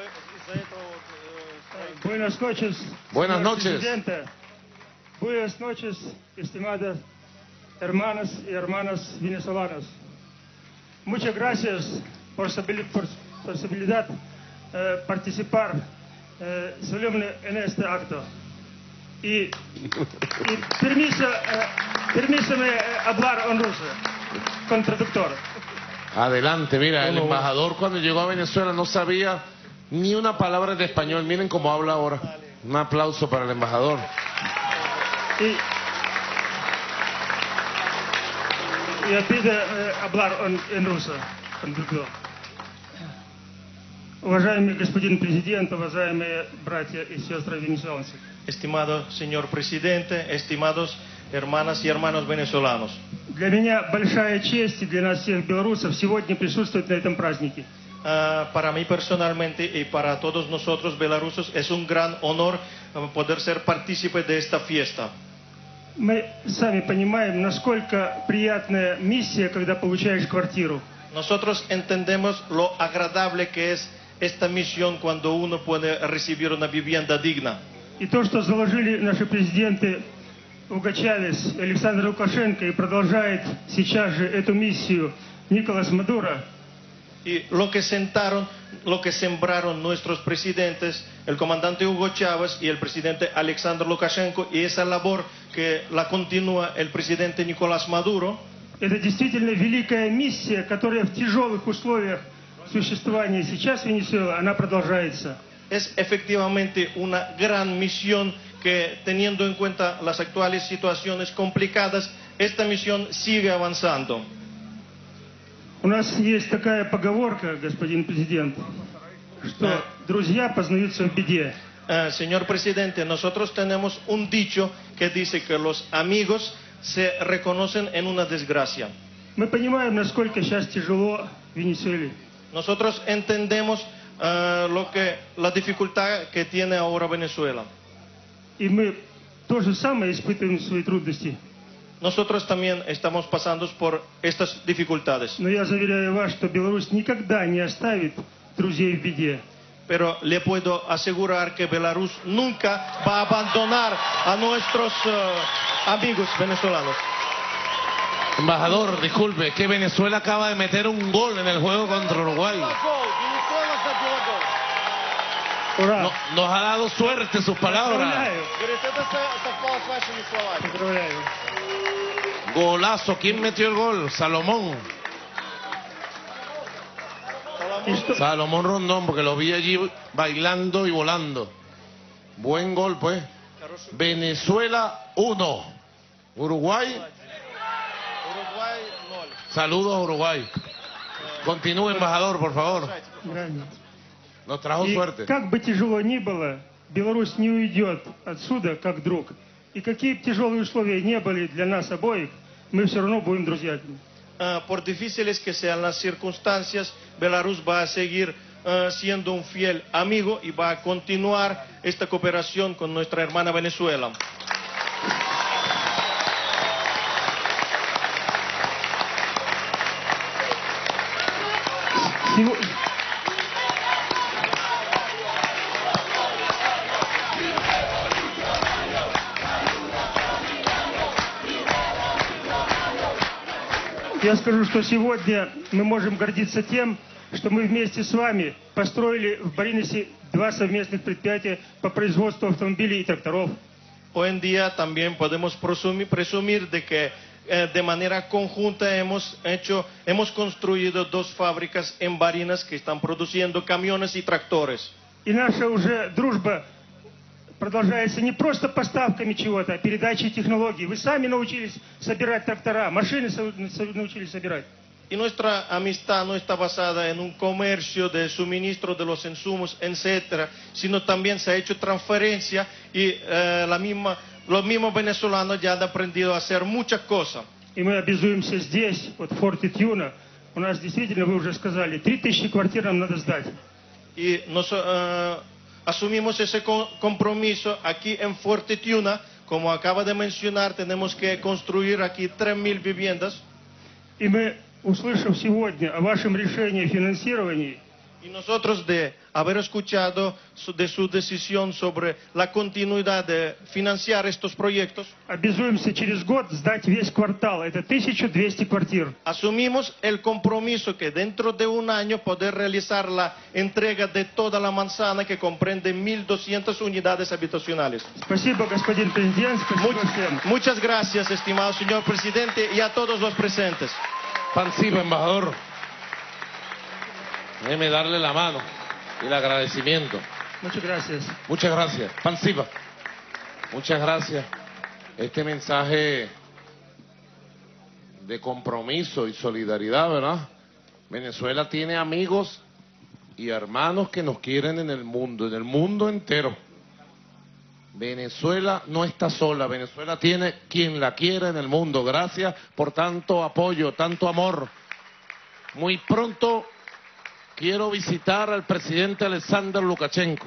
P: Buenas noches.
C: Buenas noches.
P: Buenas noches, estimadas hermanas y hermanas venezolanas. Muchas gracias por su posibilidad participar solemne en este acto. Y permíseme hablar en ruso con traductor.
C: Adelante, mira, el embajador cuando llegó a Venezuela no sabía ni una palabra de español. Miren cómo habla ahora. Un aplauso para el embajador.
P: Я pido hablar en ruso. Уважаемый господин президент, уважаемые братья и сестры венесуэльцы.
Q: Estimado señor presidente, estimados hermanas y hermanos venezolanos.
P: Для меня большая честь и для нас всех белорусов сегодня присутствовать на этом празднике.
Q: Para mí personalmente y para todos nosotros belarusos es un gran honor poder ser partícipe de esta fiesta.
P: Мы сами понимаем, насколько приятная миссия, когда получаешь квартиру.
Q: Nosotros entendemos lo agradable que es esta misión cuando uno puede recibir una vivienda digna.
P: И то, что заложили наши президенты Уго Чавес и Александр Лукашенко, и продолжает сейчас же эту миссию Николас Мадуро.
Q: Y lo que sembraron nuestros presidentes, el comandante Hugo Chávez y el presidente Alexander Lukashenko, y esa labor que la continúa el presidente Nicolás Maduro.
P: Это действительно великая миссия, которая в тяжелых условиях существования сейчас в Венесуэле, она продолжается.
Q: Es efectivamente una gran misión que, teniendo en cuenta las actuales situaciones complicadas, esta misión sigue avanzando.
P: У нас есть такая поговорка, господин президент, что друзья познаются в беде.
Q: Señor presidente, nosotros tenemos un dicho que dice que los amigos se reconocen en una desgracia.
P: Мы понимаем, насколько сейчас тяжело в Венесуэле.
Q: Nosotros entendemos la dificultad que tiene ahora Venezuela.
P: И мы то же самое испытываем свои трудности.
Q: Nosotros también estamos pasando por estas dificultades.
P: Но я заверяю вас, что Беларусь никогда не оставит друзей в беде.
Q: Pero le puedo asegurar que Belarus nunca va a abandonar a nuestros amigos venezolanos.
C: Embajador, disculpe, que Venezuela acaba de meter un gol en el juego contra Uruguay. Nos ha dado suerte sus palabras. Golazo, ¿quién metió el gol? Salomón. Salomón Rondón, porque lo vi allí bailando y volando. Buen gol, pues. Venezuela 1, Uruguay. Saludos a Uruguay. Continúe, embajador, por favor. Nos trajo suerte.
P: Как бы тяжело ни было, Беларусь не уйдет отсюда как друг. И какие бы тяжелые условия не были для нас обоих, мы все равно будем друзьями.
Q: Por difíciles que sean las circunstancias, Belarus va a seguir siendo un fiel amigo y va a continuar esta cooperación con nuestra hermana Venezuela.
P: Я скажу, что сегодня мы можем гордиться тем, что мы вместе с вами построили в Баринесе 2 совместных предприятия по производству автомобилей и тракторов.
Q: Hoy en día también podemos presumir de que de manera conjunta hemos construido 2 fábricas en Barinas que están produciendo camiones y tractores.
P: И наша уже дружба продолжается не просто поставками чего-то, а передачей технологий. Вы сами научились собирать трактора, машины научились собирать.
Q: Y nuestra amistad no está basada en un comercio de suministro de los insumos, etcétera, sino también se ha hecho transferencia y los mismos venezolanos ya han aprendido a hacer muchas cosas.
P: И мы обязуемся здесь, вот в форте Тьюна, у нас действительно, вы уже сказали, 3000 квартир нам надо сдать.
Q: Y asumimos ese compromiso aquí en Fuerte Tiuna. Como acaba de mencionar, tenemos que construir aquí 3000 viviendas.
P: И мы, услышав сегодня о вашем решении о финансировании,
Q: y nosotros de haber escuchado de su decisión sobre la continuidad de financiar estos proyectos,
P: обязуемся через год сдать весь квартал. Это 1200 квартир.
Q: Asumimos el compromiso que dentro de un año poder realizar la entrega de toda la manzana que comprende 1200 unidades habitacionales.
P: Спасибо, господин президент. Спасибо всем.
Q: Muchas gracias, estimado señor presidente, y a todos los presentes.
C: Panciba, embajador. Déjeme darle la mano y el agradecimiento.
P: Muchas gracias.
C: Muchas gracias. Panciba, muchas gracias. Este mensaje de compromiso y solidaridad, ¿verdad? Venezuela tiene amigos y hermanos que nos quieren en el mundo entero. Venezuela no está sola, Venezuela tiene quien la quiere en el mundo. Gracias por tanto apoyo, tanto amor. Muy pronto quiero visitar al presidente Alexander Lukashenko.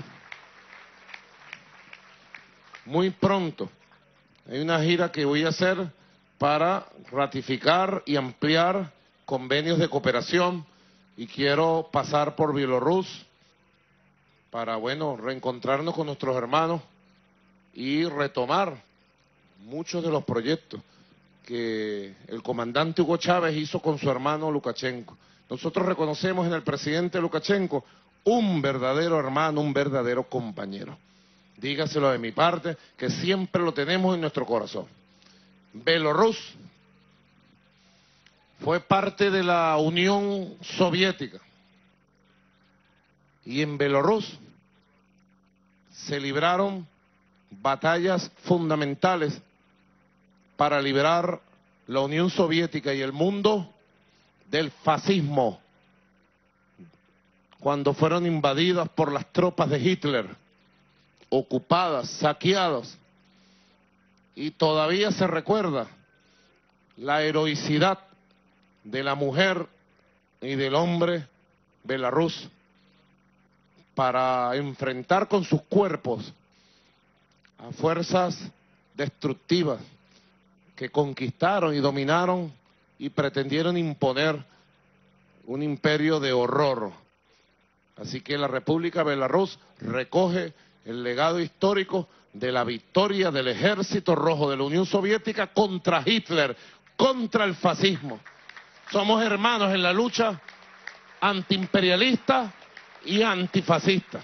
C: Muy pronto. Hay una gira que voy a hacer para ratificar y ampliar convenios de cooperación y quiero pasar por Bielorrusia para, bueno, reencontrarnos con nuestros hermanos y retomar muchos de los proyectos que el comandante Hugo Chávez hizo con su hermano Lukashenko. Nosotros reconocemos en el presidente Lukashenko un verdadero hermano, un verdadero compañero. Dígaselo de mi parte, que siempre lo tenemos en nuestro corazón. Bielorrusia fue parte de la Unión Soviética y en Bielorrusia se libraron batallas fundamentales para liberar la Unión Soviética y el mundo del fascismo, cuando fueron invadidas por las tropas de Hitler, ocupadas, saqueadas, y todavía se recuerda la heroicidad de la mujer y del hombre Belarus para enfrentar con sus cuerpos a fuerzas destructivas que conquistaron y dominaron y pretendieron imponer un imperio de horror. Así que la República Belarus recoge el legado histórico de la victoria del Ejército Rojo de la Unión Soviética contra Hitler, contra el fascismo. Somos hermanos en la lucha antiimperialista y antifascista.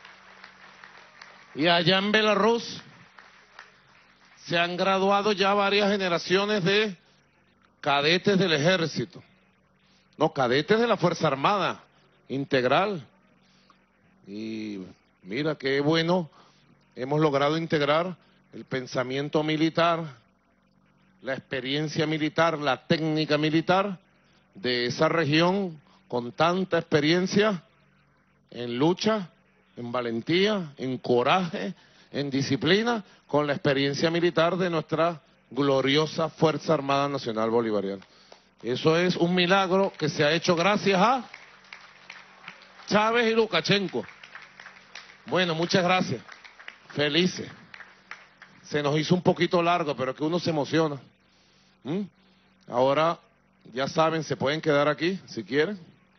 C: Y allá en Belarus se han graduado ya varias generaciones de cadetes del ejército, no, cadetes de la Fuerza Armada integral. Y mira qué bueno, hemos logrado integrar el pensamiento militar, la experiencia militar, la técnica militar de esa región con tanta experiencia en lucha, en valentía, en coraje, en disciplina, con la experiencia militar de nuestra gloriosa Fuerza Armada Nacional Bolivariana. Eso es un milagro que se ha hecho gracias a Chávez y Lukashenko. Bueno, muchas gracias. Felices. Se nos hizo un poquito largo, pero que uno se emociona. Ahora, ya saben, se pueden quedar aquí, si quieren.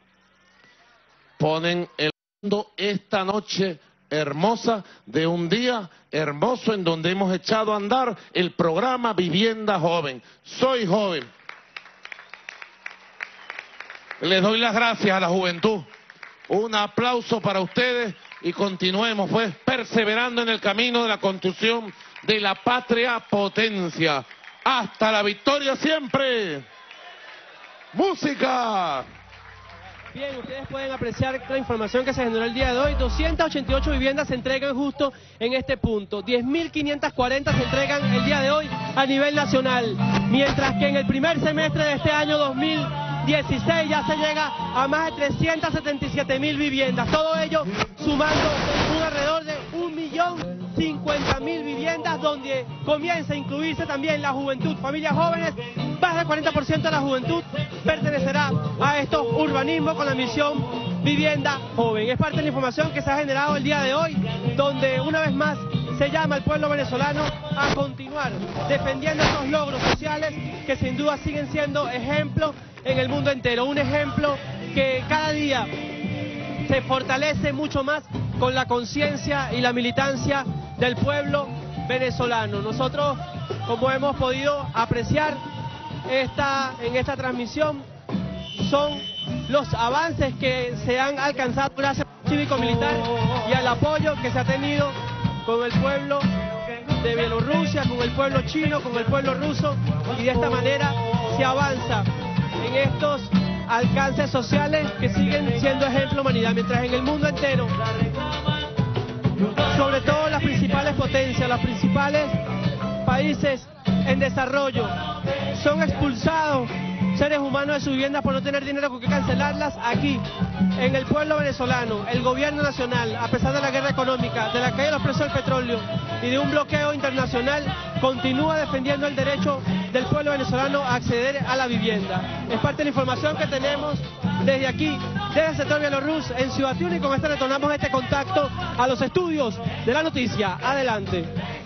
C: Ponen el mundo esta noche hermosa de un día hermoso en donde hemos echado a andar el programa Vivienda Joven. Soy joven. Les doy las gracias a la juventud. Un aplauso para ustedes y continuemos pues perseverando en el camino de la construcción de la patria potencia. Hasta la victoria siempre. ¡Música!
B: Bien, ustedes pueden apreciar la información que se generó el día de hoy. 288 viviendas se entregan justo en este punto. 10.540 se entregan el día de hoy a nivel nacional. Mientras que en el primer semestre de este año 2016 ya se llega a más de 377.000 viviendas. Todo ello sumando un alrededor de 1.050.000 viviendas, donde comienza a incluirse también la juventud, familias jóvenes. Más del 40% de la juventud pertenecerá a estos urbanismos con la misión Vivienda Joven. Es parte de la información que se ha generado el día de hoy, donde una vez más se llama al pueblo venezolano a continuar defendiendo estos logros sociales que sin duda siguen siendo ejemplos en el mundo entero. Un ejemplo que cada día se fortalece mucho más con la conciencia y la militancia del pueblo venezolano. Nosotros, como hemos podido apreciar en esta transmisión, son los avances que se han alcanzado gracias al cívico-militar y al apoyo que se ha tenido con el pueblo de Bielorrusia, con el pueblo chino, con el pueblo ruso, y de esta manera se avanza en estos alcances sociales que siguen siendo ejemplo de humanidad, mientras en el mundo entero, sobre todo las principales potencias, los principales países en desarrollo, son expulsados seres humanos de sus viviendas por no tener dinero con que cancelarlas. Aquí, en el pueblo venezolano, el gobierno nacional, a pesar de la guerra económica, de la caída de los precios del petróleo y de un bloqueo internacional, continúa defendiendo el derecho del pueblo venezolano a acceder a la vivienda. Es parte de la información que tenemos desde aquí, desde el sector Bielorrus, en Ciudad Tiuna, y con esto retornamos este contacto a los estudios de la noticia. Adelante.